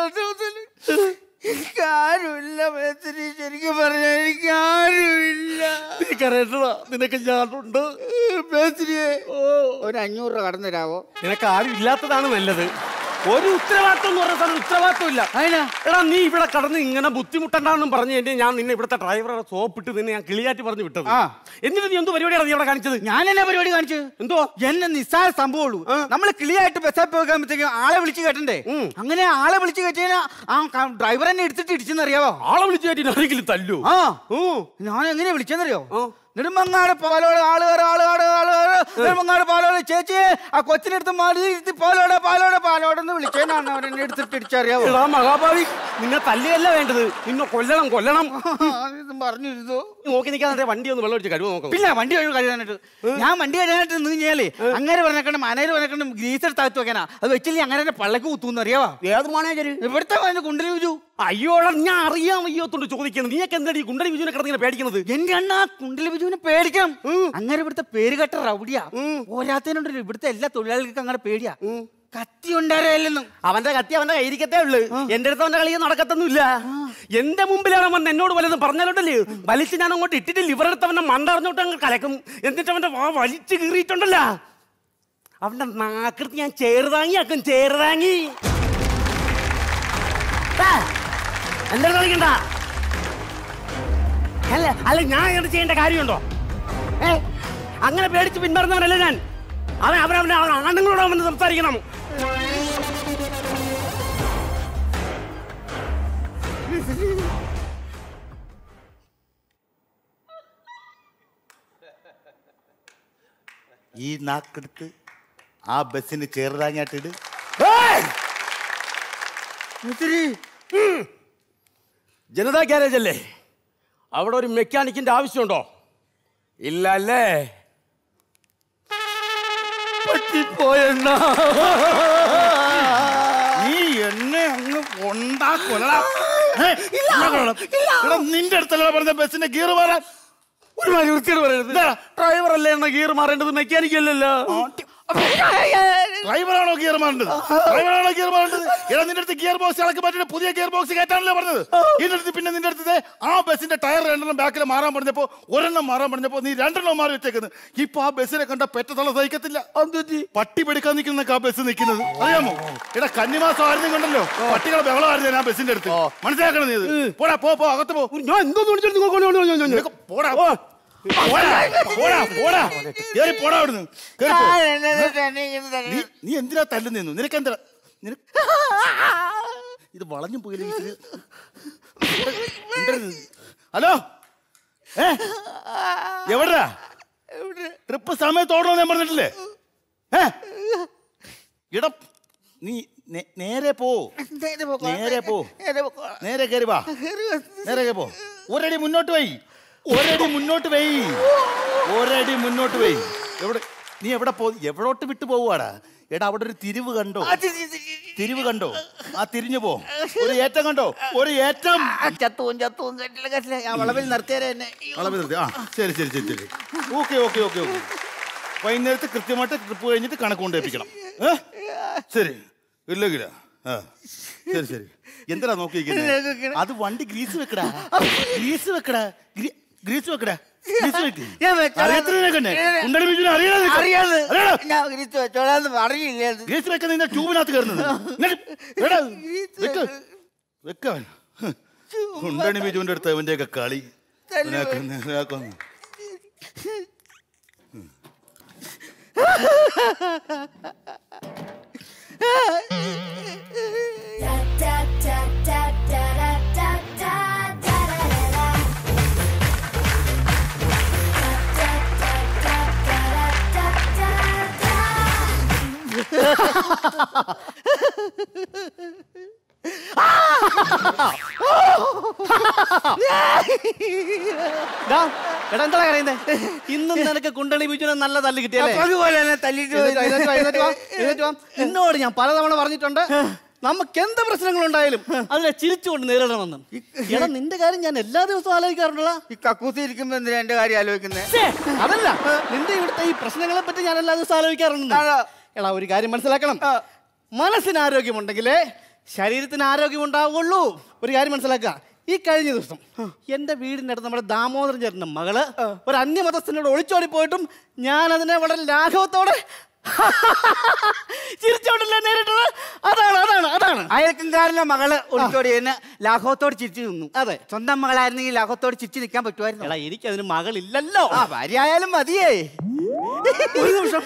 എനിക്കാരുമില്ല മേസ്ത്രി, ശരിക്കും പറഞ്ഞ എനിക്കാരുമില്ല. നിനക്ക് ഞാനുണ്ട് മേസ്ത്രിയെ. ഒരു അഞ്ഞൂറ് രൂപ കടന്നു തരാവോ? നിനക്ക് ആരും ഇല്ലാത്തതാണ് നല്ലത്. ഒരു ഉത്തരവാദിത്വം എന്ന് പറഞ്ഞ സ്ഥലം ഉത്തരവാദിത്വം ഇല്ല. എടാ നീ ഇവിടെ കടന്ന് ഇങ്ങനെ ബുദ്ധിമുട്ടണ്ടെന്നും പറഞ്ഞു കഴിഞ്ഞാൽ ഞാൻ നിന്നെ ഇവിടുത്തെ ഡ്രൈവറെ സോപ്പിട്ട് നിന്നെ ഞാൻ കിളിയാറ്റി പറഞ്ഞു വിട്ടത്. എന്നിട്ട് നീ എന്ത് പരിപാടിയാണ് നീ ഇവിടെ കാണിച്ചത്? ഞാൻ എന്നാ പരിപാടി കാണിച്ചു? എന്തോ എന്നെ നിസ്സാര സംഭവമുള്ളൂ. നമ്മള് കിളിയായിട്ട് ബസ്സായി പോകാമ്പത്തേക്കും ആളെ വിളിച്ച് കേട്ടണ്ടേ. അങ്ങനെ ആളെ വിളിച്ച് കേട്ടാൽ ആ ഡ്രൈവർ എന്നെ എടുത്തിട്ട് ഇടിച്ചെന്നറിയാവോ? ആളെ വിളിച്ച് കേട്ടി ആരെങ്കിലും തല്ലു? ആ ഞാൻ എങ്ങനെയാ വിളിച്ചെന്നറിയോ? നെടുമങ്ങാട് പാലോട് ആളുകാർ ആളുകാട് ആളുകാർ നെടുമങ്ങാട് പാലോട് ചേച്ചിയെ ആ കൊച്ചിനെടുത്ത് മാറി ഇരുത്തി പാലോട് പാലോട് പാലോടെന്ന് വിളിച്ചേനാണ് അവരെന്നെ എടുത്തിട്ട് ഇടിച്ചറിയാവോ? മഹാഭാവി നിന്നെ തല്ലിയല്ല വേണ്ടത്, നിന്നെ കൊല്ലണം കൊല്ലണം പറഞ്ഞിരുന്നു. നോക്കി നിൽക്കാതെ വണ്ടി ഒന്ന് വെള്ളം ഒഴിച്ച് കഴിവ് നോക്കാം. പിന്നെ വണ്ടി കഴിവ് കഴിയാനായിട്ട് ഞാൻ വണ്ടി കഴിയാനായിട്ട് നിന്ന് കഴിഞ്ഞാലേ അങ്ങനെ പറഞ്ഞേക്കണം മാനേജർ പറഞ്ഞേക്കണം ഗ്രീസ് എടുത്ത് അകത്ത് വെക്കാനാ. അത് വെച്ചില്ലേ അങ്ങനെ പള്ളക്ക് കുത്തൂന്ന് അറിയാവോ? ഏത് മാനേജർ? ഇവിടുത്തെ കുണ്ടലി വിജു. അയ്യോടാ ഞാൻ അറിയാൻ വയ്യോത്തോണ്ട് ചോദിക്കുന്നത്. നീയൊക്കെ എന്താ ഈ കുണ്ടലി വിജുവിനെ കിടന്നിങ്ങനെ പേടിക്കുന്നത്? എന്റെ അണ്ണാ കുണ്ടലി വിജുവിനെ പേടിക്കണം. അങ്ങനെ ഇവിടുത്തെ പേര് കേട്ട റൗഡിയാ. പോരാത്തതിനുണ്ടല്ലോ ഇവിടുത്തെ എല്ലാ തൊഴിലാളികൾക്കും അങ്ങനെ പേടിയാ. കത്തി ഉണ്ടാരല്ലെന്നും അവന്റെ കത്തി അവന്റെ കയ്യിരിക്കത്തേ ഉള്ളു. എന്റെ അടുത്ത് അവന്റെ കളി നടക്കത്തൊന്നുമില്ല. എന്റെ മുമ്പിലാണ് അവൻ എന്നോട് വല്ലതും പറഞ്ഞാലോട്ടല്ലേ വലിച്ച് ഞാൻ അങ്ങോട്ട് ഇട്ടിട്ട് ലിവറെടുത്ത് അവന്റെ മണ്ടറിഞ്ഞോട്ട് അങ്ങ് കലക്കും. എന്നിട്ട് അവന്റെ വാ വലിച്ചു കീറിയിട്ടുണ്ടല്ല അവന്റെ നാക്കൃത്ത് ഞാൻ ചേർതാങ്ങി ആക്കും. ചേർതാങ്ങി എന്റെ അടുത്ത് കളിക്കണ്ട. അല്ല അല്ല ഞാൻ അങ്ങനെ ചെയ്യേണ്ട കാര്യമുണ്ടോ? ഏ അങ്ങനെ പേടിച്ച് പിന്മാറുന്നവനല്ല ഞാൻ. അവൻ അവനവന്റെ ആണുങ്ങളോട് അവന് സംസാരിക്കണം. ഈ നാക്കെടുത്ത് ആ ബസ്സിന് ചേർതാങ്ങിയായിട്ടിട്. ജനതാ ഗ്യാരേജ് അല്ലേ? അവിടെ ഒരു മെക്കാനിക്കിന്റെ ആവശ്യമുണ്ടോ? ഇല്ല അല്ലേ? പറ്റിപ്പോയെണ്ണ നീ എന്നെ അങ്ങ് കൊണ്ടാക്കൊല്ലണം. നിന്റെ അടുത്തല്ല പറഞ്ഞ ബസ്സിന്റെ ഗിയർ മാറാൻ. ഒരു വൃത്തിയോട് പറയരുത്. ഡ്രൈവർ അല്ലേ എന്ന ഗിയർ മാറേണ്ടത് മെക്കാനിക് അല്ലല്ലോ. ഡ്രൈവറാണോ ഗിയർ മാറേണ്ടത്? ഡ്രൈവറാണോ ഗിയർ മാറേണ്ടത്? എടാ നിന്റെ അടുത്ത് ഗിയർ ബോക്സ് ഇളക്കി പറ്റിട്ട് പുതിയ ഗിയർ ബോക്സ് കയറ്റാണല്ലോ പറഞ്ഞത്. ഇതിന്റെ അടുത്ത് പിന്നെ നിന്റെ അടുത്ത് ആ ബസ്സിന്റെ ടയർ രണ്ടെണ്ണം ബാക്കിൽ മാറാൻ പറഞ്ഞപ്പോ ഒരെണ്ണം മാറാൻ പറഞ്ഞപ്പോ നീ രണ്ടെണ്ണം മാറി വെച്ചേക്കുന്നത്. ഇപ്പൊ ആ ബസ്സിനെ കണ്ട പെറ്റതള സഹിക്കത്തില്ല. പട്ടി പിടിക്കാൻ നിൽക്കുന്ന ആ ബസ് നിൽക്കുന്നത് അറിയാമോ? എടാ കന്നിമാസം ആയിരുന്നു കണ്ടല്ലോ, പട്ടികളെ ബഹളമായിരുന്നു ആ ബസ്സിന്റെ അടുത്ത്. മനസ്സിലാക്കണം നീ. പോടാ പോ പോ അകത്ത് പോ. ഞാൻ എന്തോ പോടാ നീ എന്തിനാ തല്ലുന്നു? നിനക്കെന്താ? ഇത് വളഞ്ഞു പോയില്ല. ഹലോ ഏ എവിടാ? ട്രിപ്പ് സമയത്ത് ഓടണം ഞാൻ പറഞ്ഞിട്ടില്ലേ? ഏ ഇട നീ നേരെ പോ, നേരെ പോ, നേരെ കയറി വാ, നേരെ കയറി പോ. ഒരടി മുന്നോട്ട് പോയി, ഒരടി മുന്നോട്ട് പോയി, ഒരടി മുന്നോട്ട് പോയി. എവിടെ നീ എവിടെ പോ? എവിടോട്ട് വിട്ടു പോവാടാ? എടാ അവിടെ ഒരു തിരിവ് കണ്ടോ? തിരിവ് കണ്ടോ? ആ തിരിഞ്ഞു പോ. ഒരു ഏറ്റം കണ്ടോ? ഒരു ഏറ്റം. ചത്തവും ചത്തവും വളവിൽ നിർത്തിയാലേ എന്നെ. വളവിൽ നിർത്തി. ആ ശരി ശരി ശരി ശരി ഓക്കെ ഓക്കെ ഓക്കെ ഓക്കെ. വൈകുന്നേരത്ത് കൃത്യമായിട്ട് ട്രിപ്പ് കഴിഞ്ഞിട്ട് കണക്ക് കൊണ്ടേപ്പിക്കണം. ഏ ശരി ഇല്ലെങ്കില. ആ ശരി ശരി. എന്താ നോക്കിയിരിക്കുന്നത്? അത് വണ്ടി ഗ്രീസ് വെക്കടാ, ഗ്രീസ് വെക്കടാ, ഗ്രീസ് വെക്കടാ. ഗ്രീസ് വെക്കാൻ നിന്റെ ട്യൂബിനകത്ത് കയറുന്നത് വെക്കാൻ. ഉണ്ടണി ബിജുവിന്റെ അടുത്ത് അവന്റെയൊക്കെ കളി. എടാ എന്താ പറയുന്നേ? ഇന്നും നിനക്ക് കുണ്ടളി ബിജുവിനെ നല്ല തല്ല് കിട്ടിയല്ലേ? നിന്നോട് ഞാൻ പലതവണ പറഞ്ഞിട്ടുണ്ട്, നമുക്ക് എന്ത് പ്രശ്നങ്ങളുണ്ടായാലും അതിനെ ചിരിച്ചുകൊണ്ട് നേരിടണമെന്ന്. എടാ നിന്റെ കാര്യം ഞാൻ എല്ലാ ദിവസവും ആലോചിക്കാറുണ്ടല്ലോ. ഈ കക്കൂസി ഇരിക്കുമ്പോ എന്തിനാ എന്റെ കാര്യം ആലോചിക്കുന്നത്? അതല്ല, നിന്റെ ഇവിടുത്തെ ഈ പ്രശ്നങ്ങളെ പറ്റി ഞാൻ എല്ലാ ദിവസവും ആലോചിക്കാറുണ്ട്. എടാ ഒരു കാര്യം മനസ്സിലാക്കണം, മനസ്സിന് ആരോഗ്യമുണ്ടെങ്കിലേ ശരീരത്തിന് ആരോഗ്യം ഉണ്ടാവുള്ളൂ. ഒരു കാര്യം മനസ്സിലാക്കുക, ഈ കഴിഞ്ഞ ദിവസം എന്റെ വീടിന്റെ അടുത്ത് നമ്മുടെ ദാമോദരൻ ചേട്ടന്റെ മകള് ഒരു അന്യമതസ്ഥനോട് ഒളിച്ചോടി പോയിട്ടും ഞാൻ അതിനെ വളരെ ലാഘവത്തോടെ ചിരിച്ചോണ്ടല്ലേ നേരിട്ടത്. അതാണ് അതാണ് അതാണ് അയൽക്കാരന്റെ മകള് ഒളിച്ചോടിയെന്ന് ലാഘവത്തോട് ചിരിച്ചു നിന്നു. അതെ, സ്വന്തം മകളായിരുന്നെങ്കിൽ ലാഘവത്തോട് ചിരിച്ചു നിൽക്കാൻ പറ്റുമായിരുന്നു. എടാ എനിക്കതിന് മകളില്ലല്ലോ. ആ ഭാര്യ ആയാലും മതിയേ. ഒരു നിമിഷം.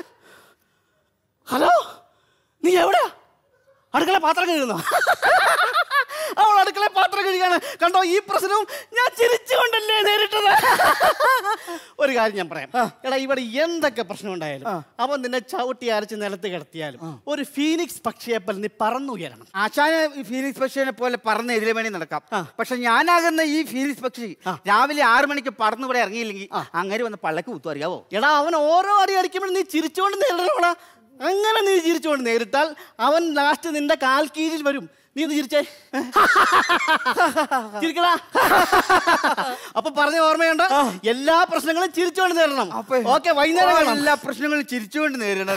ഹലോ, നീ എവിടെയാ? അടുക്കള പാത്രം കഴുകുന്നോ? അവൾ അടുക്കള പാത്രം കഴുകാണ്. കണ്ടോ, ഈ പ്രശ്നവും ഞാൻ ചിരിച്ചുകൊണ്ടല്ലേ നേരിട്ടത്. ഒരു കാര്യം ഞാൻ പറയാം. എടാ ഇവിടെ എന്തൊക്കെ പ്രശ്നം ഉണ്ടായാലും അവൻ നിന്നെ ചവിട്ടി അരച്ച് നിലത്ത് കിടത്തിയാലും ഒരു ഫീനിക്സ് പക്ഷിയെപ്പോൾ നീ പറന്നുയരണം. ആശാന് ഫീനിക്സ് പക്ഷിയെ പോലെ പറന്ന് എതിരെ വേണി നടക്കാം. പക്ഷെ ഞാനാകുന്ന ഈ ഫീനിക്സ് പക്ഷി രാവിലെ ആറു മണിക്ക് പറന്ന് ഇവിടെ ഇറങ്ങിയില്ലെങ്കിൽ അങ്ങനെ വന്ന് പള്ളക്ക് കുത്തു അറിയാവോ? എടാ അവൻ ഓരോ അടി അടിക്കുമ്പോഴും നീ ചിരിച്ചുകൊണ്ട് നേരിടണോടാ. അങ്ങനെ നീ ചിരിച്ചുകൊണ്ട് നേരിട്ടാൽ അവൻ ലാസ്റ്റ് നിന്റെ കാൽ കീഴിൽ വരും. നീ ഒന്ന് ചിരിച്ചേ, ചിരിക്കടാ. അപ്പൊ പറഞ്ഞ ഓർമ്മയുണ്ട്, എല്ലാ പ്രശ്നങ്ങളും ചിരിച്ചുകൊണ്ട് നേരിടണം. ഓക്കെ, വൈകുന്നേരം എല്ലാ പ്രശ്നങ്ങളും ചിരിച്ചുകൊണ്ട് നേരിടണം.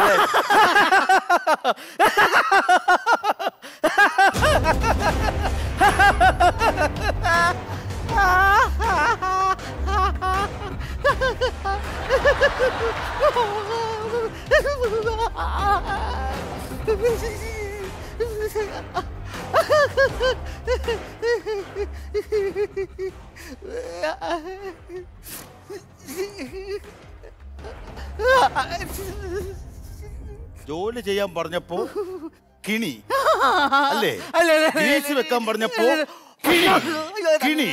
ജോലി ചെയ്യാൻ പറഞ്ഞപ്പോ കിണി അല്ലേ? ഗ്രീസ് വെക്കാൻ പറഞ്ഞപ്പോ കിണി.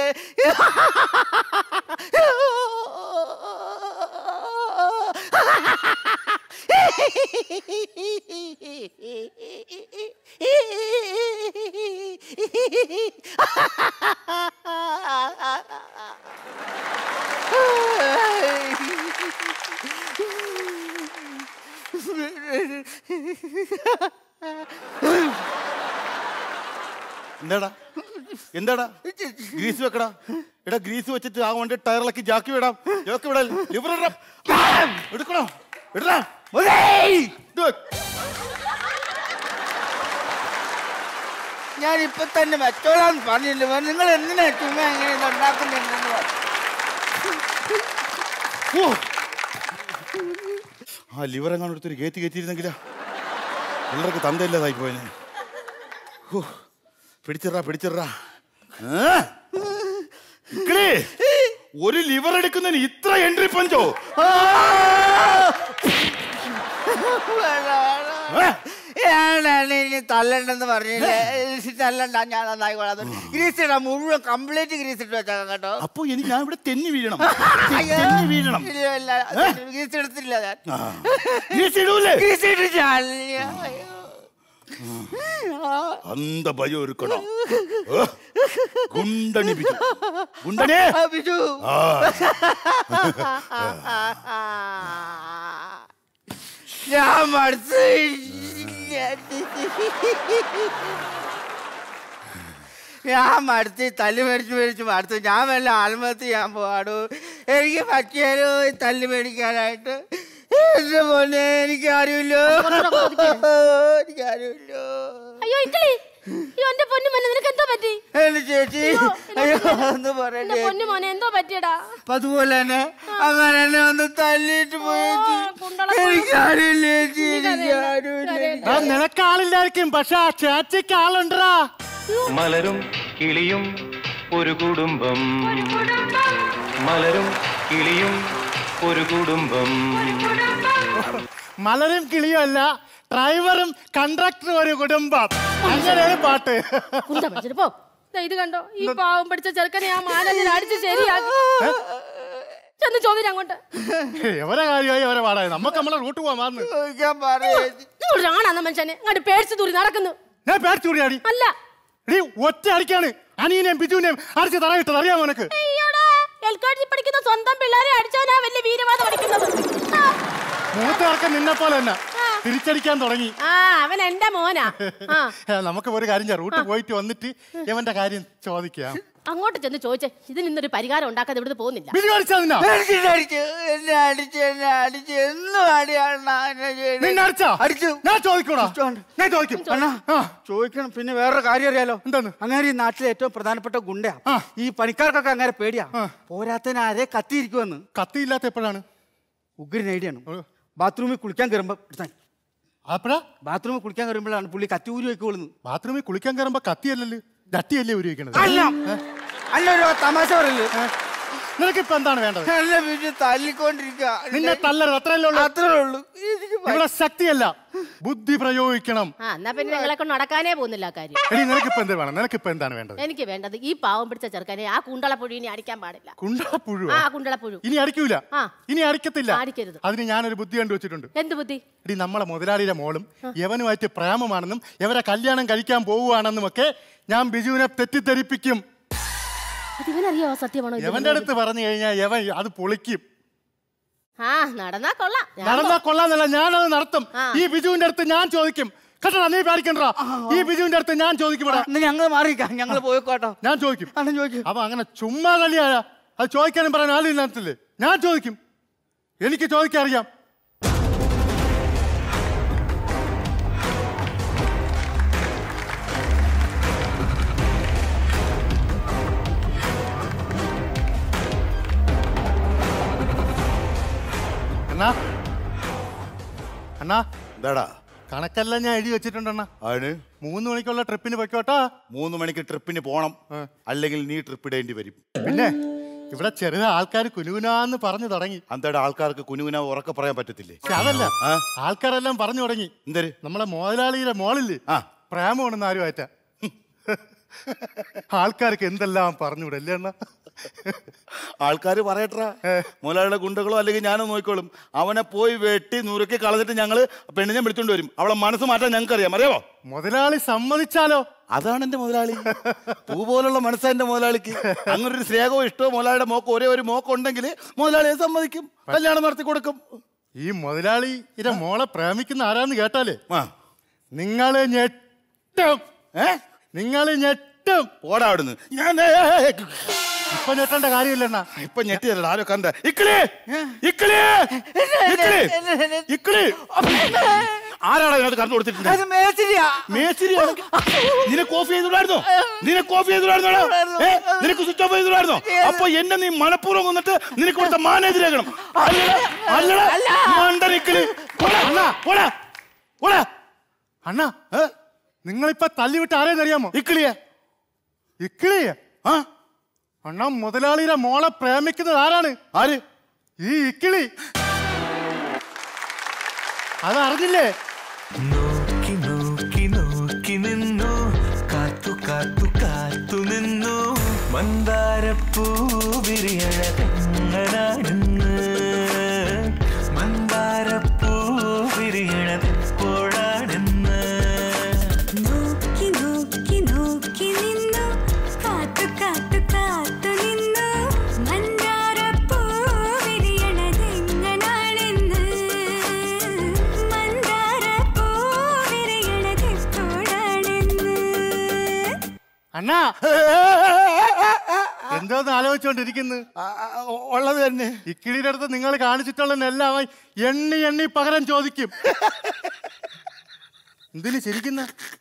എന്താടാ എന്താടാ? ഗ്രീസ് വെക്കടാ. എടാ ഗ്രീസ് വെച്ചിട്ട് ആ വണ്ടി ടയറിളക്കി ജാക്കി വിടാം. ജാക്കി വിടാം. ലിവർ എടുക്കണോ? ഇടടാ. ഞാൻ ഇപ്പൊ തന്നെ വെച്ചോളാന്ന് പറഞ്ഞില്ല. നിങ്ങൾ എന്തിനാ ചുമ്മാ എങ്ങനെ ഉണ്ടാക്കുന്നുണ്ടെന്ന് പറഞ്ഞു. ആ ലിവർ എങ്ങാനും എടുത്തൊരു കയറ്റി കയറ്റിയിരുന്നെങ്കിലാ പിള്ളേർക്ക് തന്തയില്ലാതായി പോയനെ. പിടിച്ചിറാ പിടിച്ചിറാ. ഒരു ലിവർ എടുക്കുന്നതിന് ഇത്ര എൻട്രി പഞ്ചോ? ഇനി തല്ലണ്ടെന്ന് പറഞ്ഞില്ലേ? തല്ലണ്ട, ഞാൻ നന്നായിക്കോളാം. ഗ്രീസ് ഇടാം, മുഴുവൻ കംപ്ലീറ്റ് ഗ്രീസ് ഇട്ട് വെച്ചേക്കാം കേട്ടോ. അപ്പൊ എനിക്ക് ഞാൻ ഇവിടെ തെന്നി വീഴണം. തെന്നി വീഴണം. ഗ്രീസ് എടുത്തില്ല ഞാൻ. ഗ്രീസ് ഇടൂലേ? ഗ്രീസ് ഇട്ടില്ല. അന്ത ഭയം ഒരുക്കണോ? ഗുണ്ടണി ബിജു. ഗുണ്ടനെ ബിജു. ഞാൻ മടുത്ത് ഞാൻ മടുത്ത് തല്ലി മേടിച്ച് മേടിച്ച് മടുത്ത്. ഞാൻ വല്ല ആത്മഹത്യ ചെയ്യാൻ പോവാടു. എനിക്ക് പറ്റിയാലോ തല്ലി മേടിക്കാനായിട്ട്? എന്റെ മോനെ എനിക്കാരുമില്ലോ, എനിക്കാരുമില്ലോ. അയ്യോ ഇക്കളി, എന്റെ പൊന്നു മോനെ നിനക്ക് എന്തോ പറ്റി? എന്റെ ചേച്ചി അയ്യോ ഒന്ന് പറയട്ടെ. പൊന്നു മോനെ എന്തോ പറ്റിയടാ? അപ്പൊ അതുപോലെ തന്നെ അങ്ങനെ എന്നെ ഒന്ന് തല്ലിട്ട് പോയേച്ചി. എനിക്കാരുമില്ല ചേച്ചി, എനിക്കാരുമില്ല. നിനക്കാളില്ലായിരിക്കും, പക്ഷെ ആ ചേച്ചിക്ക് ആളുണ്ടാ. മലരും കിളിയും ഒരു കുടുംബം, മലരും കിളിയും ഒരു കുടുംബം. മലരും കിളിയും അല്ല, ഡ്രൈവറും കണ്ടക്ടറും ഒരു കുടുംബം. അങ്ങനെ ഒരു പാട്ട്. പോ ഇത് കണ്ടോ, ഈ പാവം പഠിച്ച ചെറുക്കനെ ആ മാനേജർ അടിച്ച് ശരിയാക്കി. ചെന്ന് ചോദ്യം അങ്ങോട്ട്. എവരെ കാര്യമായി എവരെ പാടായി. നമുക്ക് നമ്മളെ റൂട്ട് പോവാൻ മനുഷ്യനെ അങ്ങോട്ട് പേടിച്ചു തൂറി നടക്കുന്നു. ഞാൻ പേടിച്ചു തൂറിയാടി അല്ല, ഒറ്റ അടിക്കാണ് അനിയനെയും ബിജുവിനെയും അടിച്ച് തറയിട്ടത്. അറിയാമോ നിനക്ക്? എൽ കെ ജി പഠിക്കുന്ന സ്വന്തം പിള്ളേരെ അടിച്ചവനാ വലിയ വീരവാദം പഠിക്കുന്നത്. മൂത്തവർക്ക് നിന്നെ പോലെ തന്നെ തിരിച്ചടിക്കാൻ തുടങ്ങി. ആ അവൻ എന്റെ മോനാ. നമുക്ക് ഒരു കാര്യം ചെയ്യാം, റൂട്ട് പോയിട്ട് വന്നിട്ട് ഇവന്റെ കാര്യം ചോദിക്കാം. അങ്ങോട്ട് ചെന്ന് ചോദിച്ചേ, ഇതിന് ഇന്നൊരു പരിഹാരം ഉണ്ടാക്കാതെ ഇവിടുന്ന് പോകുന്നില്ല. ചോദിക്കണം. പിന്നെ വേറൊരു കാര്യം അറിയാലോ? എന്താണ്? അങ്ങനെ ഈ നാട്ടിലെ ഏറ്റവും പ്രധാനപ്പെട്ട ഗുണ്ടയാ. ഈ പണിക്കാർക്കൊക്കെ അങ്ങനെ പേടിയാ. പോരാത്തതിന് ആരെ കത്തിയിരിക്കുമെന്ന്. കത്തിയില്ലാത്ത എപ്പോഴാണ്? ഉഗ്രൻ ഐഡിയ ആണ്. ബാത്റൂമിൽ കുളിക്കാൻ കയറുമ്പോ അപ്പഴാ ബാത്റൂമിൽ കുളിക്കാൻ കയറുമ്പോഴാണ് പുള്ളി കത്തി ഊരി വെക്കുള്ളൂ. ബാത്റൂമിൽ കുളിക്കാൻ കയറുമ്പോ കത്തിയല്ലല്ലോ, ഡട്ടിയല്ലേ ഊരി വെക്കണത്? അല്ല അല്ലൊരു തമാശ പറയല്ലേ. നിനക്കിപ്പോ എന്താണ് വേണ്ടത്? തല്ലിക്കൊണ്ടിരിക്കുക. നിന്നെ തല്ലരുത്, അത്രയല്ലേ ഉള്ളൂ. അത്രേ ഉള്ളൂ. ഇവിടെ ശക്തിയല്ല, ബുദ്ധി പ്രയോഗിക്കണം. എന്നാ പിന്നെ നിങ്ങളെ കൊണ്ട് നടക്കാനേ പോകുന്നില്ല കാര്യം. എടി നിനക്കിപ്പോ എന്ത് വേണം? നിനക്കിപ്പോ എന്താണ് വേണ്ടത്? എനിക്ക് വേണ്ടത് ഈ പാവം പിടിച്ച ചെറുക്കനെ ആ കുണ്ടളപ്പുഴു ഇനി അടിക്കാൻ പാടില്ല. കുണ്ടളപ്പുഴു? ആ കുണ്ടളപ്പുഴു ഇനി അടിക്കൂല, ഇനി അടിക്കത്തില്ല. അടിക്കരുത്. അതിന് ഞാനൊരു ബുദ്ധി കണ്ടുവച്ചിട്ടുണ്ട്. എന്ത് ബുദ്ധി? എടി നമ്മളെ മുതലാളിയുടെ മോളും യവനുമായിട്ട് പ്രേമമാണെന്നും ഇവരെ കല്യാണം കഴിക്കാൻ പോവുകയാണെന്നും ഒക്കെ ഞാൻ ബിജുവിനെ തെറ്റിദ്ധരിപ്പിക്കും. ഇവനറിയോ സത്യമാണോ? യവന്റെ അടുത്ത് പറഞ്ഞു കഴിഞ്ഞാൽ യവൻ അത് പൊളിക്കും. ആ നടന്നാ കൊള്ളാം. നടന്നാ കൊള്ളാന്നല്ല, ഞാനത് നടത്തും. ഈ ബിജുവിന്റെ അടുത്ത് ഞാൻ ചോദിക്കും. കേട്ടോ, നീ പേടിക്കണ്ടാ. ഈ ബിജുവിന്റെ അടുത്ത് ഞാൻ ചോദിക്കും. ഞങ്ങൾ മാറിക്കാം, ഞങ്ങൾ പോയിക്കോട്ടോ. ഞാൻ ചോദിക്കും. അപ്പൊ അങ്ങനെ ചുമ്മാ കളിയായ അത് ചോദിക്കാനും പറയാൻ ആളില്ലാത്തില്ലേ? ഞാൻ ചോദിക്കും. എനിക്ക് ചോദിക്കാൻ അറിയാം. അണ്ണാ അണ്ണാ എന്താടാ? കണക്കെല്ലാം ഞാൻ എഴുതി വെച്ചിട്ടുണ്ടെണ്ണ. ആണ് മൂന്ന് മണിക്കുള്ള ട്രിപ്പിന് പൊയ്ക്കോട്ടാ. മൂന്ന് മണിക്ക് ട്രിപ്പിന് പോണം, അല്ലെങ്കിൽ നീ ട്രിപ്പ് ഇടേണ്ടി വരും. പിന്നെ ഇവിടെ ചെറിയ ആൾക്കാർ കുനുകുനാന്ന് പറഞ്ഞു തുടങ്ങി. അന്തയുടെ ആൾക്കാർക്ക് കുനുകുന ഉറക്കെ പറയാൻ പറ്റത്തില്ലേ? അതല്ല, ആൾക്കാരെല്ലാം പറഞ്ഞു തുടങ്ങി. എന്തര്? നമ്മളെ മുതലാളിയുടെ മോളില്ലേ, പ്രേമമാണെന്ന് ആരും ആറ്റാ. ആൾക്കാർക്ക് എന്തെല്ലാം പറഞ്ഞുവിടല്ലേ അണ്ണ? ആൾക്കാർ പറയട്ടാ, മുതലാളിയുടെ ഗുണ്ടകളോ അല്ലെങ്കിൽ ഞാനോ നോക്കിക്കോളും. അവനെ പോയി വെട്ടി നുറുക്കി കളഞ്ഞിട്ട് ഞങ്ങള് പെണ്ണിനെ വിളിച്ചോണ്ട് വരും. അവളെ മനസ്സ് മാറ്റാൻ ഞങ്ങൾക്ക് അറിയാം. അറിയാമോ? മുതലാളി സമ്മതിച്ചാലോ? അതാണ് എന്റെ മുതലാളി. പൂ പോലുള്ള മനസ്സാ എന്റെ മുതലാളിക്ക്. അങ്ങനെ ഒരു സ്നേഹവും ഇഷ്ടവും മുതലാളിയുടെ മോക്ക് ഒരേ ഒരു മോക്ക് ഉണ്ടെങ്കിൽ മുതലാളിയെ സമ്മതിക്കും, കല്യാണം നടത്തി കൊടുക്കും. ഈ മുതലാളി ഇര മോളെ പ്രേമിക്കുന്ന ആരാന്ന് കേട്ടാലേ നിങ്ങള് ഞെട്ടും. ഏ നിങ്ങള് ഞെട്ടും. പോടാ അവിടുന്ന്. ഞാൻ ഇപ്പൊ ഞെട്ടേണ്ട കാര്യമില്ല. ഇപ്പൊ ഞെട്ടിയല്ല ആരോ കണ്ട ഇക്കിളി ഇക്കിളി ഇക്കിളി ആരാണ് അതിനകത്ത് കണ്ടു കൊടുത്തിട്ടുണ്ട്? നിനക്ക് ഓഫ് ചെയ്തിടായിരുന്നോ? നിനക്ക് ഓഫ് ചെയ്തിടായിരുന്നോ? നിനക്ക് സ്വിച്ച് ഓഫ് ചെയ്തിടായിരുന്നോ? അപ്പൊ എന്നെ നീ മനഃപൂർവ്വം വന്നിട്ട് നിനക്ക് കൊടുത്ത മാനേജരാകണം. അണ്ണ നിങ്ങളിപ്പൊ തല്ലിവിട്ട് ആരെന്ന് അറിയാമോ? ഇക്കിളിയ ഇക്കിളിയ ആ അണ്ണ മുതലാളിയുടെ മോളെ പ്രേമിക്കുന്നത് ആരാണ്? ആര്? ഈ ഇക്കിളി. അതറിഞ്ഞില്ലേ? നോക്കി നോക്കി നോക്കി നിന്നു കാത്തു കാത്തു കാത്തു നിന്നു മന്ദാരപ്പൂ വിരിയണതെങ്ങനാണെന്ന് മന്ദാരപ്പൂ വിരിയണതെപ്പോഴാണെന്ന് നോക്കി നോക്കി നോക്കി നിന്നു കാത്തു കാത്തു കാത്തു നിന്നു മന്ദാരപ്പൂ വിരിയണതെങ്ങനാണെന്ന് മന്ദാരപ്പൂ വിരിയണതെപ്പോഴാണെന്ന്. അണ്ണാ എന്തോന്ന് ആലോചിച്ചോണ്ടിരിക്കുന്നു? ഉള്ളത് തന്നെ. ഇക്കിളിയുടെ അടുത്ത് നിങ്ങൾ കാണിച്ചിട്ടുള്ള എല്ലാം എണ്ണി എണ്ണി പകരം ചോദിക്കും. എന്തിന് ശരിക്കുന്ന?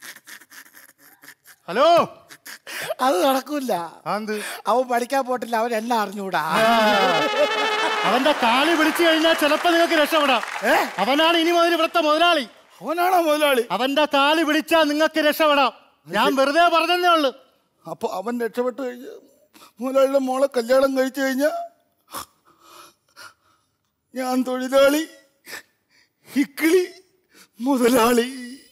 ഹലോ, അത് നടക്കൂല. അവൻ പഠിക്കാൻ പോട്ടില്ല, അവൻ എന്നെ അറിഞ്ഞൂടാ. അവന്റെ കാലി വിളിച്ചു കഴിഞ്ഞാൽ ചിലപ്പോ നിങ്ങൾക്ക് രക്ഷപ്പെടാം. അവനാണ് ഇനി മുതൽ ഇവിടുത്തെ മുതലാളി. അവനാണോ മുതലാളി? അവന്റെ കാലി വിളിച്ചാൽ നിങ്ങൾക്ക് രക്ഷപ്പെടാം. ഞാൻ വെറുതെ പറഞ്ഞതേ ഉള്ളു. അപ്പൊ അവൻ രക്ഷപ്പെട്ടു കഴിഞ്ഞ മുതലാളിയുടെ മോളെ കല്യാണം കഴിച്ചു കഴിഞ്ഞ ഞാൻ തൊഴിലാളി, ഇക്കിളി മുതലാളി.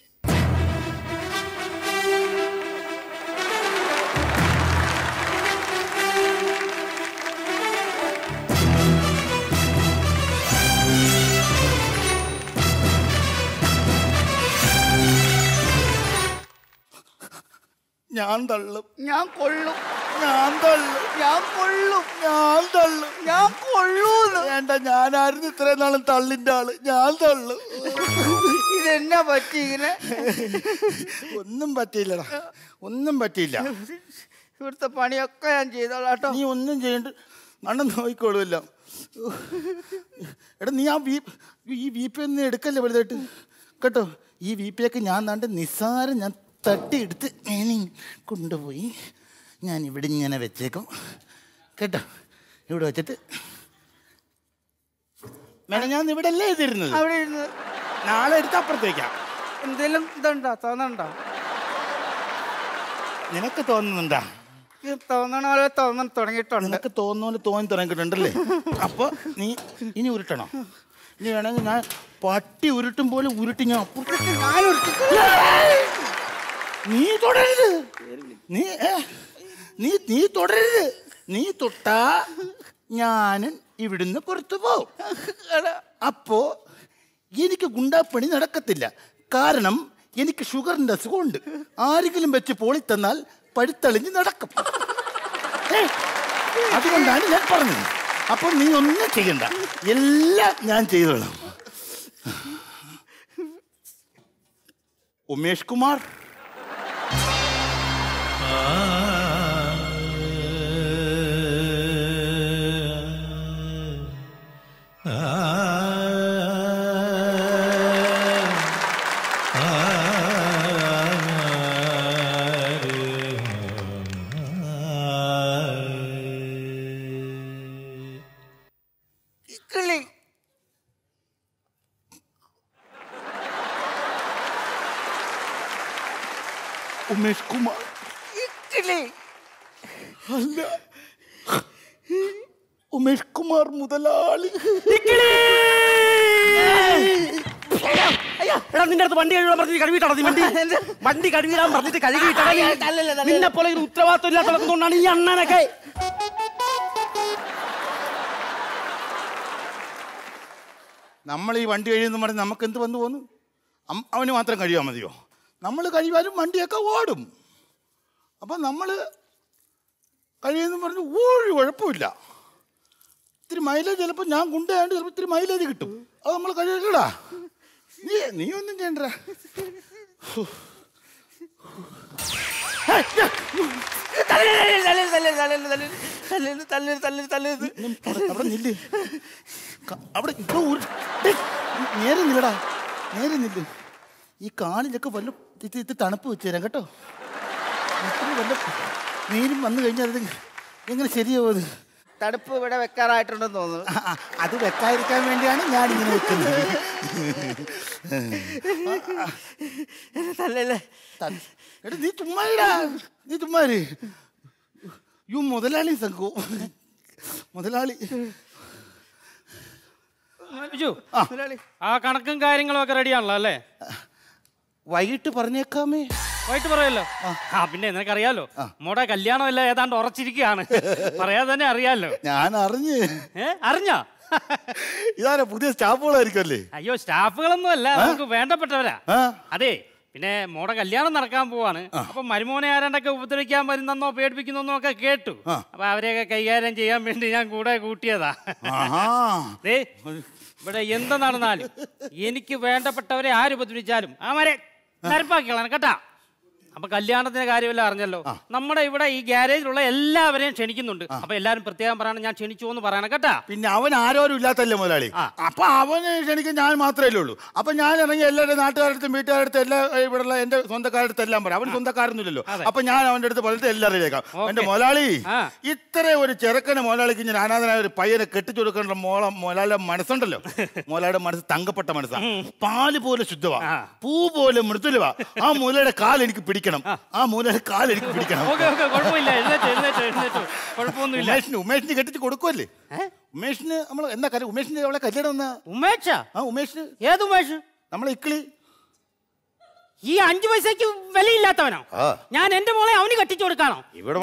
ഞാൻ തള്ളും, ഞാൻ കൊള്ളും, ഞാൻ തള്ളും, ഞാൻ കൊള്ളും, ഞാൻ തള്ളും, ഞാൻ കൊള്ളൂന്ന്. വേണ്ട, ഞാനായിരുന്നു ഇത്രയും നാളും തള്ളിന്റെ ആള്. ഞാൻ തള്ളും. ഇതെന്നാ പറ്റി ഇങ്ങനെ? ഒന്നും പറ്റിയില്ലടാ, ഒന്നും പറ്റിയില്ല. ഇവിടുത്തെ പണിയൊക്കെ ഞാൻ ചെയ്തോളാട്ടോ. നീ ഒന്നും ചെയ്യണ്ട, അണ്ണൻ നോക്കിക്കോളുമല്ലോ. എടാ നീ ആ വീ ഈ വി പി ഒന്നും എടുക്കല്ലേ വലുതായിട്ട് കേട്ടോ. ഈ വി പി ഒക്കെ ഞാൻ നാണ്ട് നിസ്സാരം ഞാൻ തട്ടിയെടുത്ത് ഞാൻ കൊണ്ടുപോയി ഞാൻ ഇവിടെ ഇങ്ങനെ വെച്ചേക്കും കേട്ടോ. ഇവിടെ വെച്ചിട്ട് മേഡം ഞാൻ ഇവിടെ അല്ലേ എഴുതിരുന്നത്? അവിടെ ഇരുന്ന് നാളെ എടുത്ത് അപ്പുറത്തേക്കാം. എന്തേലും ഇതുണ്ടോ, തോന്നണ്ടോ? നിനക്ക് തോന്നുന്നുണ്ടാ? തോന്നണ പോലെ തോന്നാൻ തുടങ്ങിയിട്ടുണ്ട്. നിനക്ക് തോന്നുന്ന പോലെ തോന്നി തുടങ്ങിയിട്ടുണ്ടല്ലേ? അപ്പൊ നീ ഇനി ഉരുട്ടണോ? ഇനി വേണമെങ്കിൽ ഞാൻ പട്ടി ഉരുട്ടും പോലെ ഉരുട്ടി ഞാൻ അപ്പുറത്തേക്ക് നീ തുടരുത്. നീ നീ നീ തുടരുത്. നീ തൊട്ടാ ഞാനും ഇവിടുന്ന് പുറത്തു പോവും. അപ്പോ എനിക്ക് ഗുണ്ടാപ്പണി നടക്കത്തില്ല. കാരണം എനിക്ക് ഷുഗറിന്റെ അസുഖമുണ്ട്. ആരെങ്കിലും വെച്ച് പോളി തന്നാൽ പഴുത്തളിഞ്ഞ് നടക്കും. അതുകൊണ്ടാണ് ഞാൻ പറഞ്ഞത്. അപ്പൊ നീ ഒന്നും ചെയ്യണ്ട, എല്ലാം ഞാൻ ചെയ്തോളാം. ഉമേഷ് കുമാർ, ഉമേഷ് കുമാർ അല്ല, ഉമേഷ് കുമാർ മുതലാളി. എടാ നിന്റെ അടുത്ത് വണ്ടി കഴുകാൻ പറഞ്ഞിട്ട് കഴുകിയിട്ടാണ് നീ വണ്ടി വണ്ടി കഴുകിടാൻ പറഞ്ഞിട്ട് കഴുകിയിട്ടാണ്. നിന്നെ പോലെ ഒരു ഉത്തരവാദിത്വം ഇല്ലാത്തതുകൊണ്ടാണ് ഈ അണ്ണനൊക്കെ. നമ്മൾ ഈ വണ്ടി കഴിയുന്ന പറഞ്ഞ് നമുക്ക് എന്ത് വന്നു പോന്നു? അവന് മാത്രം കഴിയാൻ മതിയോ? നമ്മൾ കഴിയുവാനും വണ്ടിയൊക്കെ ഓടും. അപ്പം നമ്മൾ കഴിയുമെന്ന് പറഞ്ഞ് ഒരു കുഴപ്പമില്ല. ഇത്തിരി മൈലേജ് ചിലപ്പോൾ ഞാൻ കൊണ്ടുപോയാണ്ട് ചിലപ്പോൾ ഇത്തിരി മൈലേജ് കിട്ടും. അത് നമ്മൾ കഴിയല്ലടാ. നീ നീ ഒന്നും ചെയ്യണ്ട. തലയിൽ തലയിൽ തലയിൽ തലയിൽ തലയിൽ അവിടെ നില്ല് അവിടെ ഇപ്പൊ നേരെ നില്ലടാ നേരെ നില്ല് ഈ കാലിലൊക്കെ വല്ല ഇത് ഇത് തണുപ്പ് വെച്ച് തരാം കേട്ടോ വല്ല നീരും വന്നു കഴിഞ്ഞാൽ അത് എങ്ങനെ ശരിയാവും തണുപ്പ് ഇവിടെ വെക്കാറായിട്ടുണ്ടെന്ന് തോന്നുന്നു അത് വെക്കാതിരിക്കാൻ വേണ്ടിയാണ് ഞാൻ ഇങ്ങനെ വെക്കുന്നത് തലല്ലേ എടാ നീ ചുമ്മാ നീ ചുമ്മാ യു മുതലാളി സംഘു മുതലാളി ആ കണക്കും കാര്യങ്ങളും ഒക്കെ റെഡിയാണല്ലോ അല്ലേ വൈകിട്ട് പറഞ്ഞേക്കാമേ വൈകിട്ട് പറയല്ലോ ആ പിന്നെ നിനക്കറിയാലോ മോടെ കല്യാണം എല്ലാം ഏതാണ്ട് ഉറച്ചിരിക്കുകയാണ് പറയാതെ തന്നെ അറിയാലോ ഞാൻ അറിഞ്ഞ് ഏ അറിഞ്ഞോ ഇതാരാ പുതിയ സ്റ്റാഫുകളായിരിക്കും അല്ലേ അയ്യോ സ്റ്റാഫുകളൊന്നും അല്ല നമുക്ക് വേണ്ടപ്പെട്ടവരാ അതെ പിന്നെ മോടെ കല്യാണം നടക്കാൻ പോവാണ് അപ്പൊ മരുമോനെ ആരാണ്ടൊക്കെ ഉപദ്രവിക്കാൻ വരുന്നെന്നോ പേടിപ്പിക്കുന്നോ ഒക്കെ കേട്ടു അപ്പൊ അവരെയൊക്കെ കൈകാര്യം ചെയ്യാൻ വേണ്ടി ഞാൻ കൂടെ കൂട്ടിയതാ ദേ ഇവിടെ എന്ത് നടന്നാലും എനിക്ക് വേണ്ടപ്പെട്ടവരെ ആര് ഉപദ്രവിച്ചാലും അവരെ നരപ്പാക്കിക്കളാണ് കേട്ടാ അപ്പൊ കല്യാണത്തിന്റെ കാര്യമല്ല അറിഞ്ഞല്ലോ നമ്മുടെ ഇവിടെ ഈ ഗ്യാരേജിലുള്ള എല്ലാവരെയും ക്ഷണിക്കുന്നുണ്ട് അപ്പൊ എല്ലാരും പ്രത്യേകം പറയണം ഞാൻ ക്ഷണിച്ചു എന്ന് പറയണം കേട്ടാ പിന്നെ അവൻ ആരോരും ഇല്ലാത്തല്ലേ മുതലാളി അപ്പൊ അവന് ക്ഷണിക്കാൻ ഞാൻ മാത്രമേ ഉള്ളൂ അപ്പൊ ഞാൻ ഇറങ്ങി എല്ലാവരുടെ നാട്ടുകാരടുത്തും വീട്ടുകാരടുത്തും എല്ലാ ഇവിടെയുള്ള എന്റെ സ്വന്തക്കാരടുത്ത് എല്ലാം പറയാം അവൻ സ്വന്തക്കാരൊന്നുമില്ലല്ലോ അപ്പൊ ഞാൻ അവന്റെ അടുത്ത് പറഞ്ഞിട്ട് എല്ലാം റെഡിയാക്കാം എന്റെ മുതലാളി ഇത്ര ഒരു ചെറുക്കനെ മുതലാളിക്ക് ഞാൻ അനാഥനായ ഒരു പയ്യനെ കെട്ടിച്ചു കൊടുക്കേണ്ട മോളെ മുതലാളിയുടെ മനസ്സുണ്ടല്ലോ മുതലാളിയുടെ മനസ്സ് തങ്കപ്പെട്ട മനസ്സാണ് പാല് പോലെ ശുദ്ധവാ പൂ പോലെ മൃദുലവാ ആ മുതലയുടെ കാൽ എനിക്ക് പിടിക്കും ആ മൂലയുടെ കാൽ എനിക്ക് പിടിക്കണം ഉമേഷിന് കെട്ടിച്ച് കൊടുക്കുമല്ലേ ഉമേഷിന് നമ്മൾ എന്താ കാര്യം ഉമേഷിന്റെ അവളെ കല്യാണം എന്നാ ഉമേഷാ ആ ഉമേഷിന് ഏത് ഉമേഷ് നമ്മളെ ഇക്കിളി ഈ അഞ്ചു പൈസക്ക് വിലയില്ലാത്തവനോ ഞാൻ എന്റെ മോളെ അവന് കെട്ടിച്ചു കൊടുക്കാണോ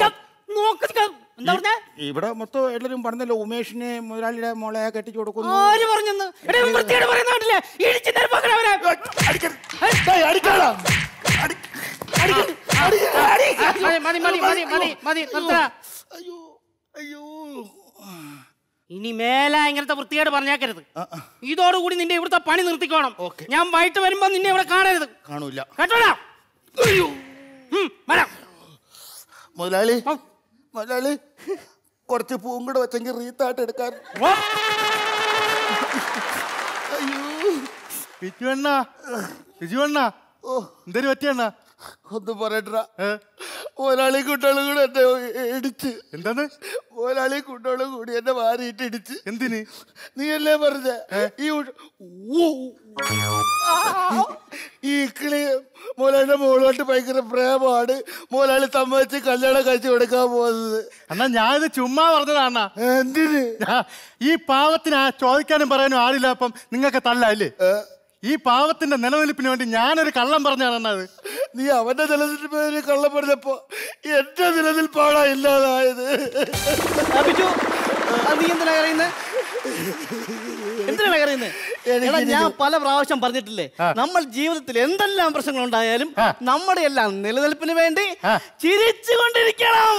ഇവിടെ മൊത്തം എല്ലാവരും പറഞ്ഞല്ലോ ഉമേഷിനെ മുതലാളിയുടെ മോളെ കെട്ടിച്ചു കൊടുക്കുന്നു ആര് പറഞ്ഞെന്ന് ഇനി മേല ഇങ്ങനത്തെ വൃത്തികേട് പറഞ്ഞേക്കരുത് ഇതോടുകൂടി നിന്റെ ഇവിടുത്തെ പണി നിർത്തിക്കോണം ഞാൻ വൈകിട്ട് വരുമ്പോ നിന്നെ ഇവിടെ കാണരുത് കാണൂല കേട്ടോടാ മുതലാളി മുതലാളി കുറച്ച് പൂവും കൂടെ വെച്ചെങ്കിൽ റീത്തായിട്ട് എടുക്കാൻ അയ്യോ പിച്ചുവണ്ണ പിച്ചുവണ്ണ ഓ എന്തൊരു പറ്റിയണ്ണ ഒന്നും പറയട്ടാ മുതലാളി കുട്ടികളും കൂടെ എന്നെ ഇടിച്ച് എന്താണ് മുതലാളി കുട്ടികളും കൂടി എന്നെ മാറിയിട്ട് ഇടിച്ച് എന്തിന് നീ അല്ലേ പറഞ്ഞ ഈ ഈ കിളി മുതലാളിയുടെ മോളോട്ട് ഭയങ്കര പ്രേമമാണ് മുതലാളി സമ്മതിച്ച് കല്യാണം കഴിച്ചു കൊടുക്കാൻ പോകുന്നത് എന്നാ ഞാനിത് ചുമ്മാ പറഞ്ഞതാണ എന്തിന് ഈ പാവത്തിന് ആ ചോദിക്കാനും പറയാനും ആളില്ല അപ്പം നിങ്ങൾക്ക് തല്ലല്ലേ ഈ പാവത്തിന്റെ നിലനിൽപ്പിന് വേണ്ടി ഞാനൊരു കള്ളം പറഞ്ഞാണത് നീ അവന്റെ നിലനിൽപ്പിന് കള്ളം പറഞ്ഞപ്പോ എന്റെ നിലനിൽപ്പാടാ ഇല്ലാതായത് നീ എന്തിനാ കറിയുന്നത് എന്തിനാണ് കറിയുന്നത് ഞാൻ പല പ്രാവശ്യം പറഞ്ഞിട്ടില്ലേ നമ്മൾ ജീവിതത്തിൽ എന്തെല്ലാം പ്രശ്നങ്ങൾ ഉണ്ടായാലും നമ്മുടെ എല്ലാം നിലനിൽപ്പിന് വേണ്ടി ചിരിച്ചുകൊണ്ടിരിക്കണം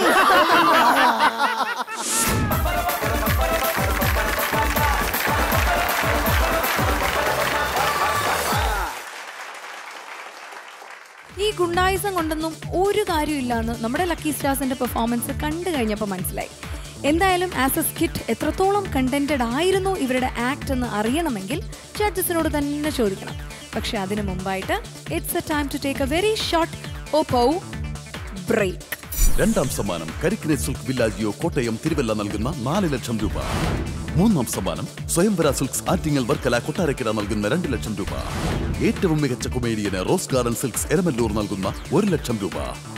ഈ ഗുണ്ടായിസം കൊണ്ടൊന്നും ഒരു കാര്യമില്ലാന്ന് നമ്മുടെ ലക്കി സ്റ്റാർസിന്റെ പെർഫോമൻസ് കണ്ടു കഴിഞ്ഞപ്പോൾ മനസ്സിലായി. എന്തായാലും ആസ് എ സ്കിറ്റ് എത്രത്തോളം കണ്ടന്റഡ് ആയിരുന്നു ഇവരുടെ ആക്ട് എന്ന് അറിയണമെങ്കിൽ ജഡ്ജസിനോട് തന്നെ ചോദിക്കണം. പക്ഷെ അതിനു മുമ്പായിട്ട് it's a time to take a very short Oppo break. രണ്ടാം സമ്മാനം കരിക്കിനെ സിൽക്ക് വില്ലാജിയോ കോട്ടയം തിരുവല്ല നൽകുന്ന നാല് ലക്ഷം രൂപ. മൂന്നാം സമ്മാനം സ്വയംവര സിൽക്സ് ആറ്റിങ്ങൽ വർക്കല കൊട്ടാരക്കര നൽകുന്ന രണ്ട് ലക്ഷം രൂപ. ഏറ്റവും മികച്ച കൊമേഡിയന് റോസ് ഗാർഡൻ സിൽക്സ് എരമല്ലൂർ നൽകുന്ന ഒരു ലക്ഷം രൂപ.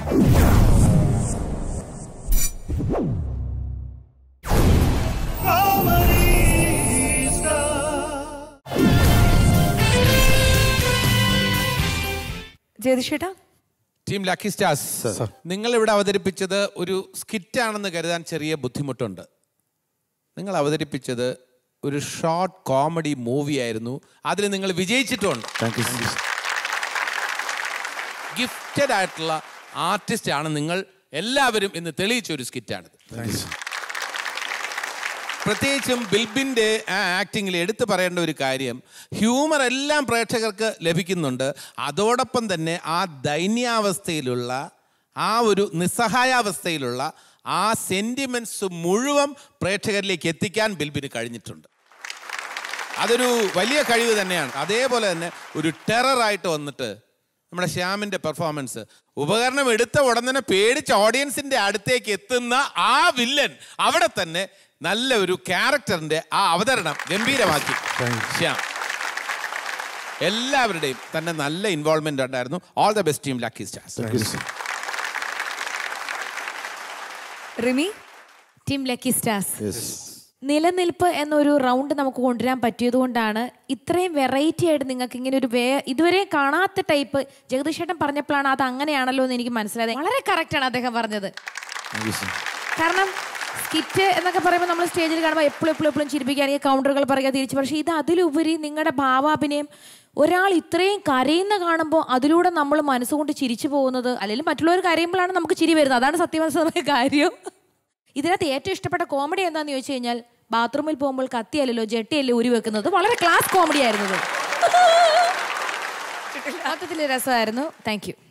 ജയതിഷേട്ടാ, ടീം ലക്കി സ്റ്റാർസ്, നിങ്ങൾ ഇവിടെ അവതരിപ്പിച്ചത് ഒരു സ്കിറ്റാണെന്ന് കരുതാൻ ചെറിയ ബുദ്ധിമുട്ടുണ്ട്. നിങ്ങൾ അവതരിപ്പിച്ചത് ഒരു ഷോർട്ട് കോമഡി മൂവി ആയിരുന്നു. അതിൽ നിങ്ങൾ വിജയിച്ചിട്ടുണ്ട്. ഗിഫ്റ്റഡ് ആയിട്ടുള്ള ആർട്ടിസ്റ്റ് ആണ് നിങ്ങൾ എല്ലാവരും എന്ന് തെളിയിച്ച ഒരു സ്കിറ്റാണിത്. പ്രത്യേകിച്ചും ബിൽബിൻ്റെ ആ ആക്ടിങ്ങിൽ എടുത്തു പറയേണ്ട ഒരു കാര്യം, ഹ്യൂമർ എല്ലാം പ്രേക്ഷകർക്ക് ലഭിക്കുന്നുണ്ട്. അതോടൊപ്പം തന്നെ ആ ദൈന്യാവസ്ഥയിലുള്ള, ആ ഒരു നിസ്സഹായാവസ്ഥയിലുള്ള ആ സെന്റിമെന്റ്സ് മുഴുവൻ പ്രേക്ഷകരിലേക്ക് എത്തിക്കാൻ ബിൽബിന് കഴിഞ്ഞിട്ടുണ്ട്. അതൊരു വലിയ കഴിവ് തന്നെയാണ്. അതേപോലെ തന്നെ ഒരു ടെററായിട്ട് വന്നിട്ട് നമ്മുടെ ശ്യാമിൻ്റെ പെർഫോമൻസ്, ഉപകരണം എടുത്ത ഉടൻ തന്നെ പേടിച്ച് ഓഡിയൻസിൻ്റെ അടുത്തേക്ക് എത്തുന്ന ആ വില്ലൻ അവിടെ തന്നെ നല്ല ഒരു ക്യാരക്ടറിൻ്റെ ആ അവതരണം ഗംഭീരമാക്കി ശ്യാം. എല്ലാവരുടെയും തന്നെ നല്ല ഇൻവോൾവ്മെന്റ് ഉണ്ടായിരുന്നു. All the best team lucky stars. Rimi, team lucky stars നിലനിൽപ്പ് എന്നൊരു റൗണ്ട് നമുക്ക് കൊണ്ടുവരാൻ പറ്റിയത് കൊണ്ടാണ് ഇത്രയും വെറൈറ്റി ആയിട്ട് നിങ്ങൾക്ക് ഇങ്ങനെ ഒരു വേ ഇതുവരെ കാണാത്ത ടൈപ്പ് ജഗദീഷ് ചേട്ടൻ പറഞ്ഞപ്പോഴാണ് അത് അങ്ങനെയാണല്ലോ എന്ന് എനിക്ക് മനസ്സിലായത്. വളരെ കറക്റ്റാണ് അദ്ദേഹം പറഞ്ഞത്. കാരണം സ്കിറ്റ് എന്നൊക്കെ പറയുമ്പോൾ നമ്മൾ സ്റ്റേജിൽ കാണുമ്പോൾ എപ്പോഴും എപ്പോഴും എപ്പോഴും ചിരിപ്പിക്കുകയാണെങ്കിൽ കൗണ്ടറുകൾ പറയുക തിരിച്ചു, പക്ഷേ ഇത് അതിലുപരി നിങ്ങളുടെ ഭാവാഭിനയം, ഒരാൾ ഇത്രയും കരയുന്ന കാണുമ്പോൾ അതിലൂടെ നമ്മൾ മനസ്സുകൊണ്ട് ചിരിച്ചു പോകുന്നത്, അല്ലെങ്കിൽ മറ്റുള്ളവർ കരയുമ്പോഴാണ് നമുക്ക് ചിരി വരുന്നത്. അതാണ് സത്യവാസമായ കാര്യം. ഇതിനകത്ത് ഏറ്റവും ഇഷ്ടപ്പെട്ട കോമഡി എന്താന്ന് ചോദിച്ചു കഴിഞ്ഞാൽ ബാത്റൂമിൽ പോകുമ്പോൾ കത്തിയല്ലോ ജെട്ടിയല്ലേ ഉരി വെക്കുന്നത്. വളരെ ക്ലാസ് കോമഡി ആയിരുന്നു. മൊത്തത്തിൽ രസമായിരുന്നു. Thank you.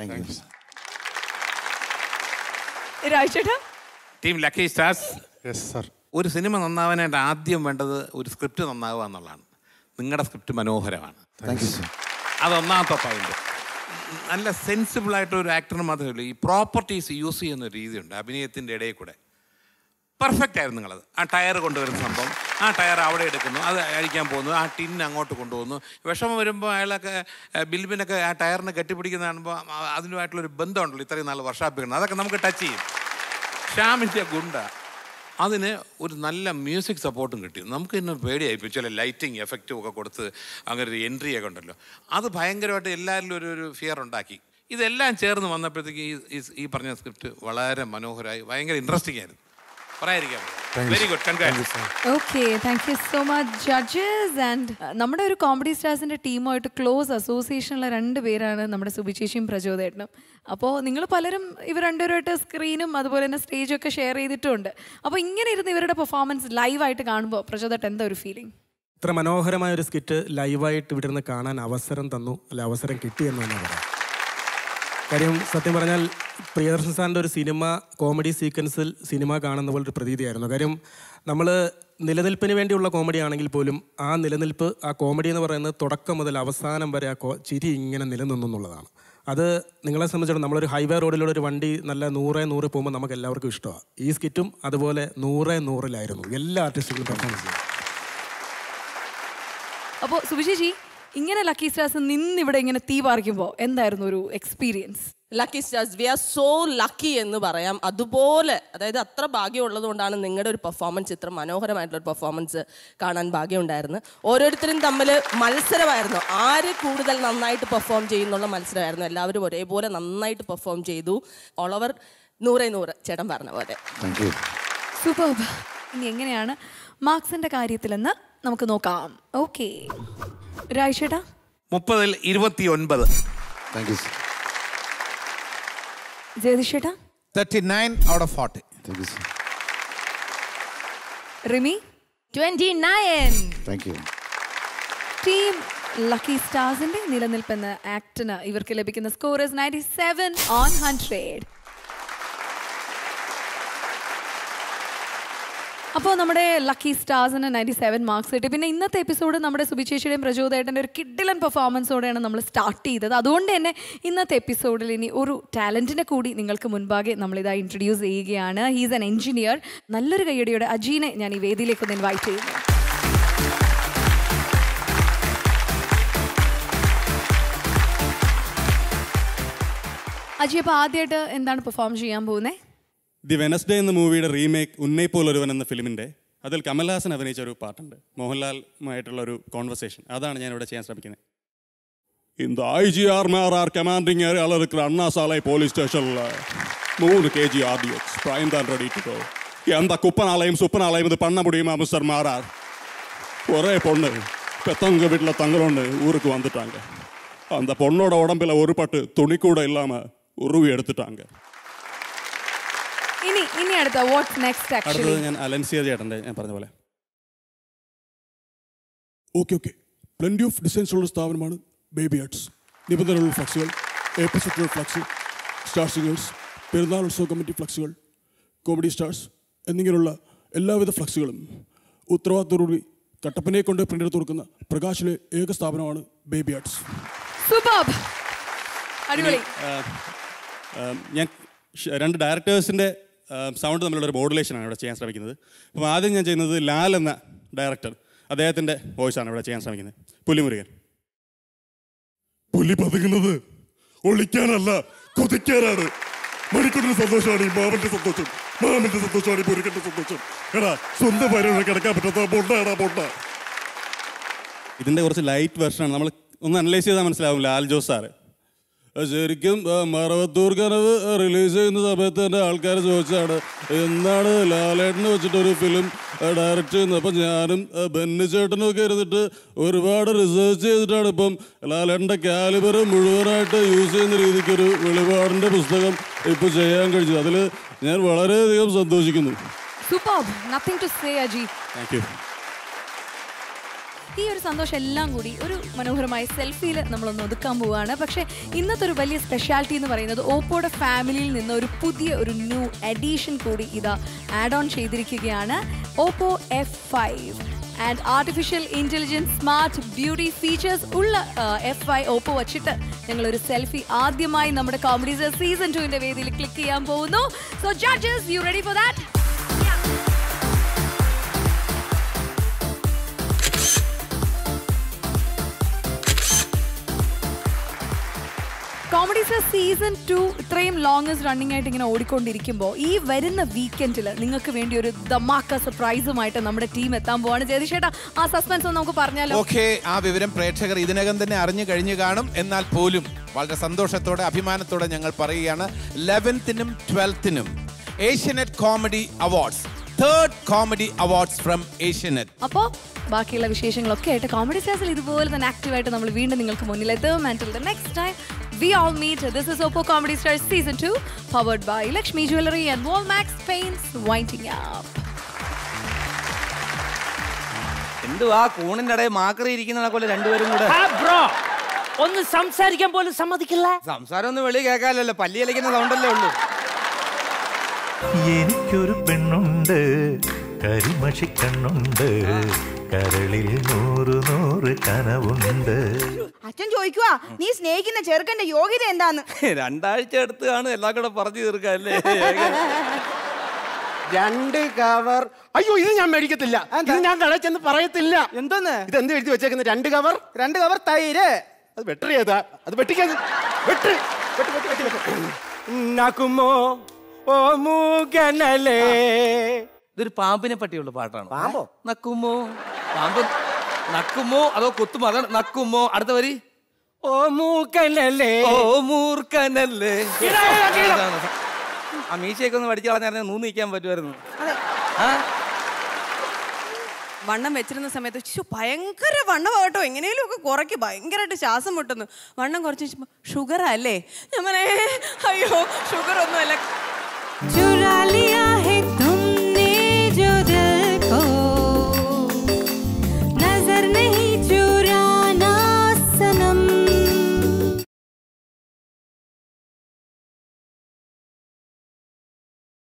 Team lucky stars, ഒരു സിനിമ നന്നാവാനായിട്ട് ആദ്യം വേണ്ടത് ഒരു സ്ക്രിപ്റ്റ് നന്നാവുക എന്നുള്ളതാണ്. നിങ്ങളുടെ സ്ക്രിപ്റ്റ് മനോഹരമാണ്. അതൊന്നാമത്തെ പോയിന്റ്. നല്ല സെൻസിബിളായിട്ട് ഒരു ആക്ടറിന് മാത്രമല്ല, ഈ പ്രോപ്പർട്ടീസ് യൂസ് ചെയ്യുന്ന ഒരു രീതിയുണ്ട് അഭിനയത്തിൻ്റെ ഇടയിൽ കൂടെ. പെർഫെക്റ്റ് ആയിരുന്നു നിങ്ങളത്. ആ ടയർ കൊണ്ടുവരുന്ന സംഭവം, ആ ടയർ അവിടെ എടുക്കുന്നു, അത് അഴിക്കാൻ പോകുന്നു, ആ ടിൻ അങ്ങോട്ട് കൊണ്ടുപോകുന്നു. വിഷമം വരുമ്പോൾ അയാളൊക്കെ ബിൽബിനൊക്കെ ആ ടയറിനെ കെട്ടിപ്പിടിക്കുന്ന കാണുമ്പോൾ അതിനുമായിട്ടുള്ളൊരു ബന്ധമുണ്ടല്ലോ ഇത്രയും നാൾ വർഷാപ്പിക്കണം, അതൊക്കെ നമുക്ക് ടച്ച് ചെയ്യും. ശ്യാമിൻ്റെ ഗുണ്ട അതിന് ഒരു നല്ല മ്യൂസിക് സപ്പോർട്ടും കിട്ടി. നമുക്ക് തന്നെ പേടിയായിപ്പോൾ ചില ലൈറ്റിങ് എഫക്റ്റും ഒക്കെ കൊടുത്ത് അങ്ങനെ ഒരു എൻട്രി ഒക്കെ ഉണ്ടല്ലോ, അത് ഭയങ്കരമായിട്ട് എല്ലാവരിലും ഒരു ഒരു ഫിയർ ഉണ്ടാക്കി. ഇതെല്ലാം ചേർന്ന് വന്നപ്പോഴത്തേക്ക് ഈ ഈ പറഞ്ഞ സ്ക്രിപ്റ്റ് വളരെ മനോഹരമായി, ഭയങ്കര ഇൻട്രസ്റ്റിംഗ് ആയിരുന്നു. പറയാതിരിക്കാം. Very good, congrats. Okay, thank you so much judges. And നമ്മുടെ ഒരു കോമഡി സ്റ്റാർസിൻ്റെ ടീമായിട്ട് ക്ലോസ് അസോസിയേഷനുള്ള രണ്ട് പേരാണ് നമ്മുടെ സുബിചേച്ചിയും പ്രചോദേട്ടനും. അപ്പോൾ നിങ്ങൾ പലരും ഇവർ രണ്ടുപേരുമായിട്ട് സ്ക്രീനും അതുപോലെ തന്നെ സ്റ്റേജും ഒക്കെ ഷെയർ ചെയ്തിട്ടുണ്ട്. അപ്പോൾ ഇങ്ങനെ ഇരുന്ന് ഇവരുടെ പെർഫോമൻസ് ലൈവായിട്ട് കാണുമ്പോൾ പ്രചോദേട്ടൻ എന്താ ഒരു ഫീലിംഗ്? ഇത്ര മനോഹരമായ ഒരു സ്കിറ്റ് ലൈവായിട്ട് ഇവിടെ നിന്ന് കാണാൻ അവസരം തന്നു, അല്ല അവസരം കിട്ടിയെന്ന് തന്നെ പറയാം. കാര്യം സത്യം പറഞ്ഞാൽ പ്രിയദർശൻ സാറിൻ്റെ ഒരു സിനിമ കോമഡി സീക്വൻസിൽ സിനിമ കാണുന്ന പോലൊരു പ്രതീതിയായിരുന്നു. കാര്യം നമ്മൾ നിലനിൽപ്പിന് വേണ്ടിയുള്ള കോമഡി ആണെങ്കിൽ പോലും ആ നിലനിൽപ്പ്, ആ കോമഡി എന്ന് പറയുന്നത് തുടക്കം മുതൽ അവസാനം വരെ ആ ചിരി ഇങ്ങനെ നിലനിന്നു എന്നുള്ളതാണ്. അത് നിങ്ങളെ സംബന്ധിച്ചിടത്തോളം നമ്മളൊരു ഹൈവേ റോഡിലൂടെ ഒരു വണ്ടി നല്ല നൂറേ നൂറ് പോകുമ്പോൾ നമുക്ക് എല്ലാവർക്കും ഇഷ്ടമാണ്. ഈ സ്കിറ്റും അതുപോലെ നൂറേ നൂറിലായിരുന്നു എല്ലാ ആർട്ടിസ്റ്റുകളും പെർഫോമൻസ് ചെയ്തു. അപ്പോൾ സുബിചേച്ചി, ഇങ്ങനെ ലക്കി സ്റ്റാർസ് നിന്നിവിടെ ഇങ്ങനെ തീ പാറിക്കുമ്പോൾ എന്തായിരുന്നു ഒരു experience? Lucky stars, we are so lucky എന്ന് പറയാം. അതുപോലെ അതായത് അത്ര ഭാഗ്യമുള്ളത് കൊണ്ടാണ് നിങ്ങളുടെ ഒരു പെർഫോമൻസ്, ഇത്ര മനോഹരമായിട്ടുള്ള ഒരു പെർഫോമൻസ് കാണാൻ ഭാഗ്യമുണ്ടായിരുന്നു. ഓരോരുത്തരും തമ്മിൽ മത്സരമായിരുന്നു, ആര് കൂടുതൽ നന്നായിട്ട് പെർഫോം ചെയ്യുന്നുള്ള മത്സരമായിരുന്നു. എല്ലാവരും ഒരേപോലെ നന്നായിട്ട് പെർഫോം ചെയ്തു. ഓൾ ഓവർ നൂറേ നൂറ്, ചേട്ടൻ പറഞ്ഞ പോലെ. സൂപ്പർ. ഇനി എങ്ങനെയാണ് മാർക്സിന്റെ കാര്യത്തിലെന്ന് നമുക്ക് നോക്കാം. ഓക്കെ രാജേട്ടാ. മുപ്പതിൽ ഇരുപത്തി ഒൻപത്. ജഗദീഷേട്ടാ. Thirty nine out of forty. Rimi. Twenty nine. Team lucky സ്റ്റാർസിന്റെ നിലനിൽപ്പെന്ന ആക്ടിന് ഇവർക്ക് ലഭിക്കുന്ന score is ninety seven on hundred. അപ്പോൾ നമ്മുടെ ലക്കി സ്റ്റാർസിന് നയൻറ്റി സെവൻ മാർക്സ് കിട്ടി. പിന്നെ ഇന്നത്തെ എപ്പിസോഡ് നമ്മുടെ സുബിചേച്ചിയുടെയും പ്രചോദേട്ടൻ്റെ ഒരു കിഡിലൻ പെർഫോമൻസോടെയാണ് നമ്മൾ സ്റ്റാർട്ട് ചെയ്തത്. അതുകൊണ്ട് തന്നെ ഇന്നത്തെ എപ്പിസോഡിൽ ഇനി ഒരു ടാലൻറ്റിനെ കൂടി നിങ്ങൾക്ക് മുൻപാകെ നമ്മളിതാ ഇൻട്രൊഡ്യൂസ് ചെയ്യുകയാണ്. He's an engineer. നല്ലൊരു കയ്യടിയോടെ അജീനെ ഞാൻ ഈ വേദിയിലേക്ക് ഒന്ന് ഇൻവൈറ്റ് ചെയ്യുന്നു. അജി, അപ്പോൾ ആദ്യമായിട്ട് എന്താണ് പെർഫോം ചെയ്യാൻ പോകുന്നത്? ദി വെനസ്ഡേ എന്ന മൂവിയുടെ റീമേക്ക് ഉന്നൈ പോലൊരുവൻ എന്ന ഫിലിമിൻ്റെ അതിൽ കമൽഹാസൻ അഭിനയിച്ച ഒരു പാട്ടുണ്ട്, മോഹൻലാലുമായിട്ടുള്ള ഒരു കോൺവെർസേഷൻ. അതാണ് ഞാൻ ഇവിടെ ചെയ്യാൻ ശ്രമിക്കുന്നത്. இந்த ஐஜிஆர் ஆர் கமாண்டிங் ஏரியாவில் இருக்கிற அண்ணா சாலை போலீஸ் ஸ்டேஷனில் மூணு கேஜி ஆர்டிஎக்ஸ் பிரைம் தான் ரெடி டு கோ. எந்த குப்பனாலையும் சுப்பனாலையும் இது பண்ண முடியுமா மிஸ்டர் மாரார்? ஒரே பொண்ணு பெத்தவங்க வீட்டில் தங்கலோன்னு ஊருக்கு வந்துட்டாங்க. அந்த பொண்ணோட உடம்பில் ஒரு பட்டு துணி கூட இல்லாமல் உருவி எடுத்துட்டாங்க. ഇനി ഇനി അടുത്ത വാട്ട്സ് നെക്സ്റ്റ് ആക്ച്വലി അടുത്തത് ഞാൻ അലൻസിയ ചേട്ടൻ്റെ ഞാൻ പറഞ്ഞ പോലെ. Okay okay plenty of designs ഉള്ള സ്ഥാപനമാണ് ബേബി ആർട്സ്. നിബന്ധനകളുള്ള ഫ്ലക്സുകൾ, എ പി സെറ്റുകൾ ഫ്ലക്സ്, സ്റ്റാർ സിംഗേഴ്സ്, പെരുന്നാൾ ഉത്സവ കമ്മിറ്റി ഫ്ലക്സുകൾ, കോമഡി സ്റ്റാർസ് എന്നിങ്ങനെയുള്ള എല്ലാവിധ ഫ്ലക്സുകളും ഉത്തരവാദിത്തത്തോടുകൂടി കട്ടപ്പനയെ കൊണ്ട് പ്രിന്റ് എടുത്ത് കൊടുക്കുന്ന പ്രകാശിലെ ഏക സ്ഥാപനമാണ് ബേബി ആർട്സ്. ഞാൻ രണ്ട് ഡയറക്ടേഴ്സിൻ്റെ സൗണ്ട് തമ്മിലുള്ള ഒരു മോഡുലേഷനാണ് ഇവിടെ ചെയ്യാൻ ശ്രമിക്കുന്നത്. അപ്പോൾ ആദ്യം ഞാൻ ചെയ്യുന്നത് ലാൽ എന്ന ഡയറക്ടർ, അദ്ദേഹത്തിൻ്റെ വോയിസാണ് ഇവിടെ ചെയ്യാൻ ശ്രമിക്കുന്നത്. പുലിമുരുകൻ. പുലി പതുങ്ങുന്നത് ഒളിക്കാനല്ല, കൊതിക്കാനാണ്. മണിക്കൂറിന്റെ സന്തോഷമാണ് ഈ മാമന്റെ സന്തോഷം, മാമന്റെ സന്തോഷമാണ് ഈ പുരുക്കന്റെ സന്തോഷം. എടാ സ്വന്തം ഭാര്യ കിടക്കാൻ പറ്റാത്ത പൊണ്ണാടാ പൊണ്ണ. ഇതിൻ്റെ കുറച്ച് ലൈറ്റ് വെർഷനാണ്. നമ്മൾ ഒന്ന് അനലൈസ് ചെയ്താൽ മനസ്സിലാവും. ലാൽ ജോസ് സാറ് ശരിക്കും മറവത്തൂർ കനവ് റിലീസ് ചെയ്യുന്ന സമയത്ത് എൻ്റെ ആൾക്കാർ ചോദിച്ചാണ് എന്നാണ് ലാലേട്ടനെ വെച്ചിട്ടൊരു ഫിലിം ഡയറക്റ്റ് ചെയ്യുന്നത്. അപ്പം ഞാനും ബെന്നി ചേട്ടനും ഒക്കെ ഇരുന്നിട്ട് ഒരുപാട് റിസർച്ച് ചെയ്തിട്ടാണ് ഇപ്പം ലാലേട്ടൻ്റെ കാലിബർ മുഴുവനായിട്ട് യൂസ് ചെയ്യുന്ന രീതിക്കൊരു വെളിപാടിൻ്റെ പുസ്തകം ഇപ്പോൾ ചെയ്യാൻ കഴിഞ്ഞു. അതിൽ ഞാൻ വളരെയധികം സന്തോഷിക്കുന്നു. Thank you. ഈ ഒരു സന്തോഷം എല്ലാം കൂടി ഒരു മനോഹരമായ സെൽഫിയിൽ നമ്മളൊന്ന് ഒതുക്കാൻ പോവുകയാണ്. പക്ഷേ ഇന്നത്തെ ഒരു വലിയ സ്പെഷ്യാലിറ്റി എന്ന് പറയുന്നത് ഓപ്പോയുടെ ഫാമിലിയിൽ നിന്ന് ഒരു പുതിയ ഒരു ന്യൂ എഡീഷൻ കൂടി ഇതാ ആഡ് ഓൺ ചെയ്തിരിക്കുകയാണ്. Oppo F five and artificial intelligence smart beauty features ഉള്ള എഫ് ഫൈവ് ഓപ്പോ വച്ചിട്ട് ഞങ്ങളൊരു സെൽഫി ആദ്യമായി നമ്മുടെ കോമഡി സീസൺ ടുവിൻ്റെ വേദിയിൽ ക്ലിക്ക് ചെയ്യാൻ പോകുന്നു. So judges, you ready for that? Comedy star season two ഇത്രയും ലോങ്സ്റ്റ് റണ്ണിംഗ് ആയിട്ട് ഇങ്ങനെ ഓടിക്കൊണ്ടിരിക്കുമ്പോൾ ഈ വരുന്ന വീക്കെൻഡിൽ നിങ്ങൾക്ക് വേണ്ടി ഒരു ധമാക്ക സർപ്രൈസുമായിട്ട് നമ്മുടെ ടീം എത്താൻ പോവാണ്. ജയതിഷേട്ടാ, ആ സസ്പെൻസ് ഒന്ന് നമുക്ക് പറഞ്ഞാലോ? ഓക്കെ, ആ വിവരം പ്രേക്ഷകർ ഇതിനകം തന്നെ അറിഞ്ഞു കഴിഞ്ഞു കാണും. എന്നാൽ പോലും വളരെ സന്തോഷത്തോടെ അഭിമാനത്തോടെ ഞങ്ങൾ പറയുകയാണ്, ലെവൻത്തിനും ട്വൽത്തിനും Asianet comedy awards, third comedy awards from Asianet. അപ്പോൾ ബാക്കിയുള്ള വിശേഷങ്ങളൊക്കെ ആയിട്ട് കോമഡി സ്റ്റാർസിൽ ഇതുപോലെ തന്നെ ആക്റ്റീവായിട്ട് നമ്മൾ വീണ്ടും നിങ്ങൾക്ക് മുന്നിലെത്തും. Until the next time, we all meet. This is Oppo Comedy Stars Season two, powered by Lakshmi Jewelry and Walmax Paints, winding up. എന്തുവാ കൂണിന്റെ ഇടയിൽ മാക്കറി ഇരിക്കുന്ന പോലെ രണ്ടുപേരും കൂടെ ബ്രോ ഒന്ന് സംസാരിക്കാൻ പോലും സമ്മതിക്കില്ല. സംസാരം ഒന്നും വെളി കേൾക്കാനല്ലോ, പല്ലി കളിക്കുന്ന സൗണ്ടല്ലേ ഉള്ളൂ. എനിക്കൊരു പെണ്ണുണ്ട്, കരിമഷി കണ്ണുണ്ട്, കരളിൽ നൂറ് നൂറ് കനവുണ്ട്. അച്ഛൻ ചോദിക്കുവാ, നീ സ്നേഹിക്കുന്ന ചെറുക്കന്റെ യോഗ്യത എന്താന്ന്? രണ്ടാഴ്ച എടുത്ത് കാണും എല്ലാം കൂടെ പറഞ്ഞു തീർക്കല്ലേ. രണ്ട് കവർ. അയ്യോ, ഇത് ഞാൻ മേടിക്കത്തില്ല, ഇത് ഞാൻ കടയിൽ ചെന്ന് പറയത്തില്ല. എന്തോന്ന് ഇത് എന്ത് എഴുതി വെച്ചേക്കുന്നത്? രണ്ട് കവർ. രണ്ട് കവർ തൈര്. അത് വെട്ടറി ഏതാ? അത് വെട്ടിക്കാത്. വെട്ട് വെട്ട് വെട്ടി വെട്ടി വെട്ടി നക്കുമോ ഓ മൂകനലേ. ഇതൊരു പാമ്പിനെ പറ്റിയുള്ള പാട്ടാണ്. പാമ്പോ? നക്കുമോ പാമ്പ് നക്കുമോ അതോ കുത്തുമോ? അതാണ് നക്കുമോ. അടുത്ത വരി ഓ മൂക്കനല്ലേ ഓ മൂർക്കനല്ലേ. ആ മീശയൊക്കെ ഒന്ന് പഠിച്ചു കളഞ്ഞാൽ നൂന്ന് നിൽക്കാൻ പറ്റുമായിരുന്നു. വണ്ണം വെച്ചിരുന്ന സമയത്ത് ഭയങ്കര വണ്ണം കേട്ടോ, എങ്ങനെയും ഒക്കെ കുറയ്ക്ക്, ഭയങ്കരമായിട്ട് ശ്വാസം മുട്ടുന്നു. വണ്ണം കുറച്ച് വെച്ചപ്പോൾ ഷുഗർ അല്ലേ? ഞാൻ അയ്യോ ഷുഗർ ഒന്നും അല്ല.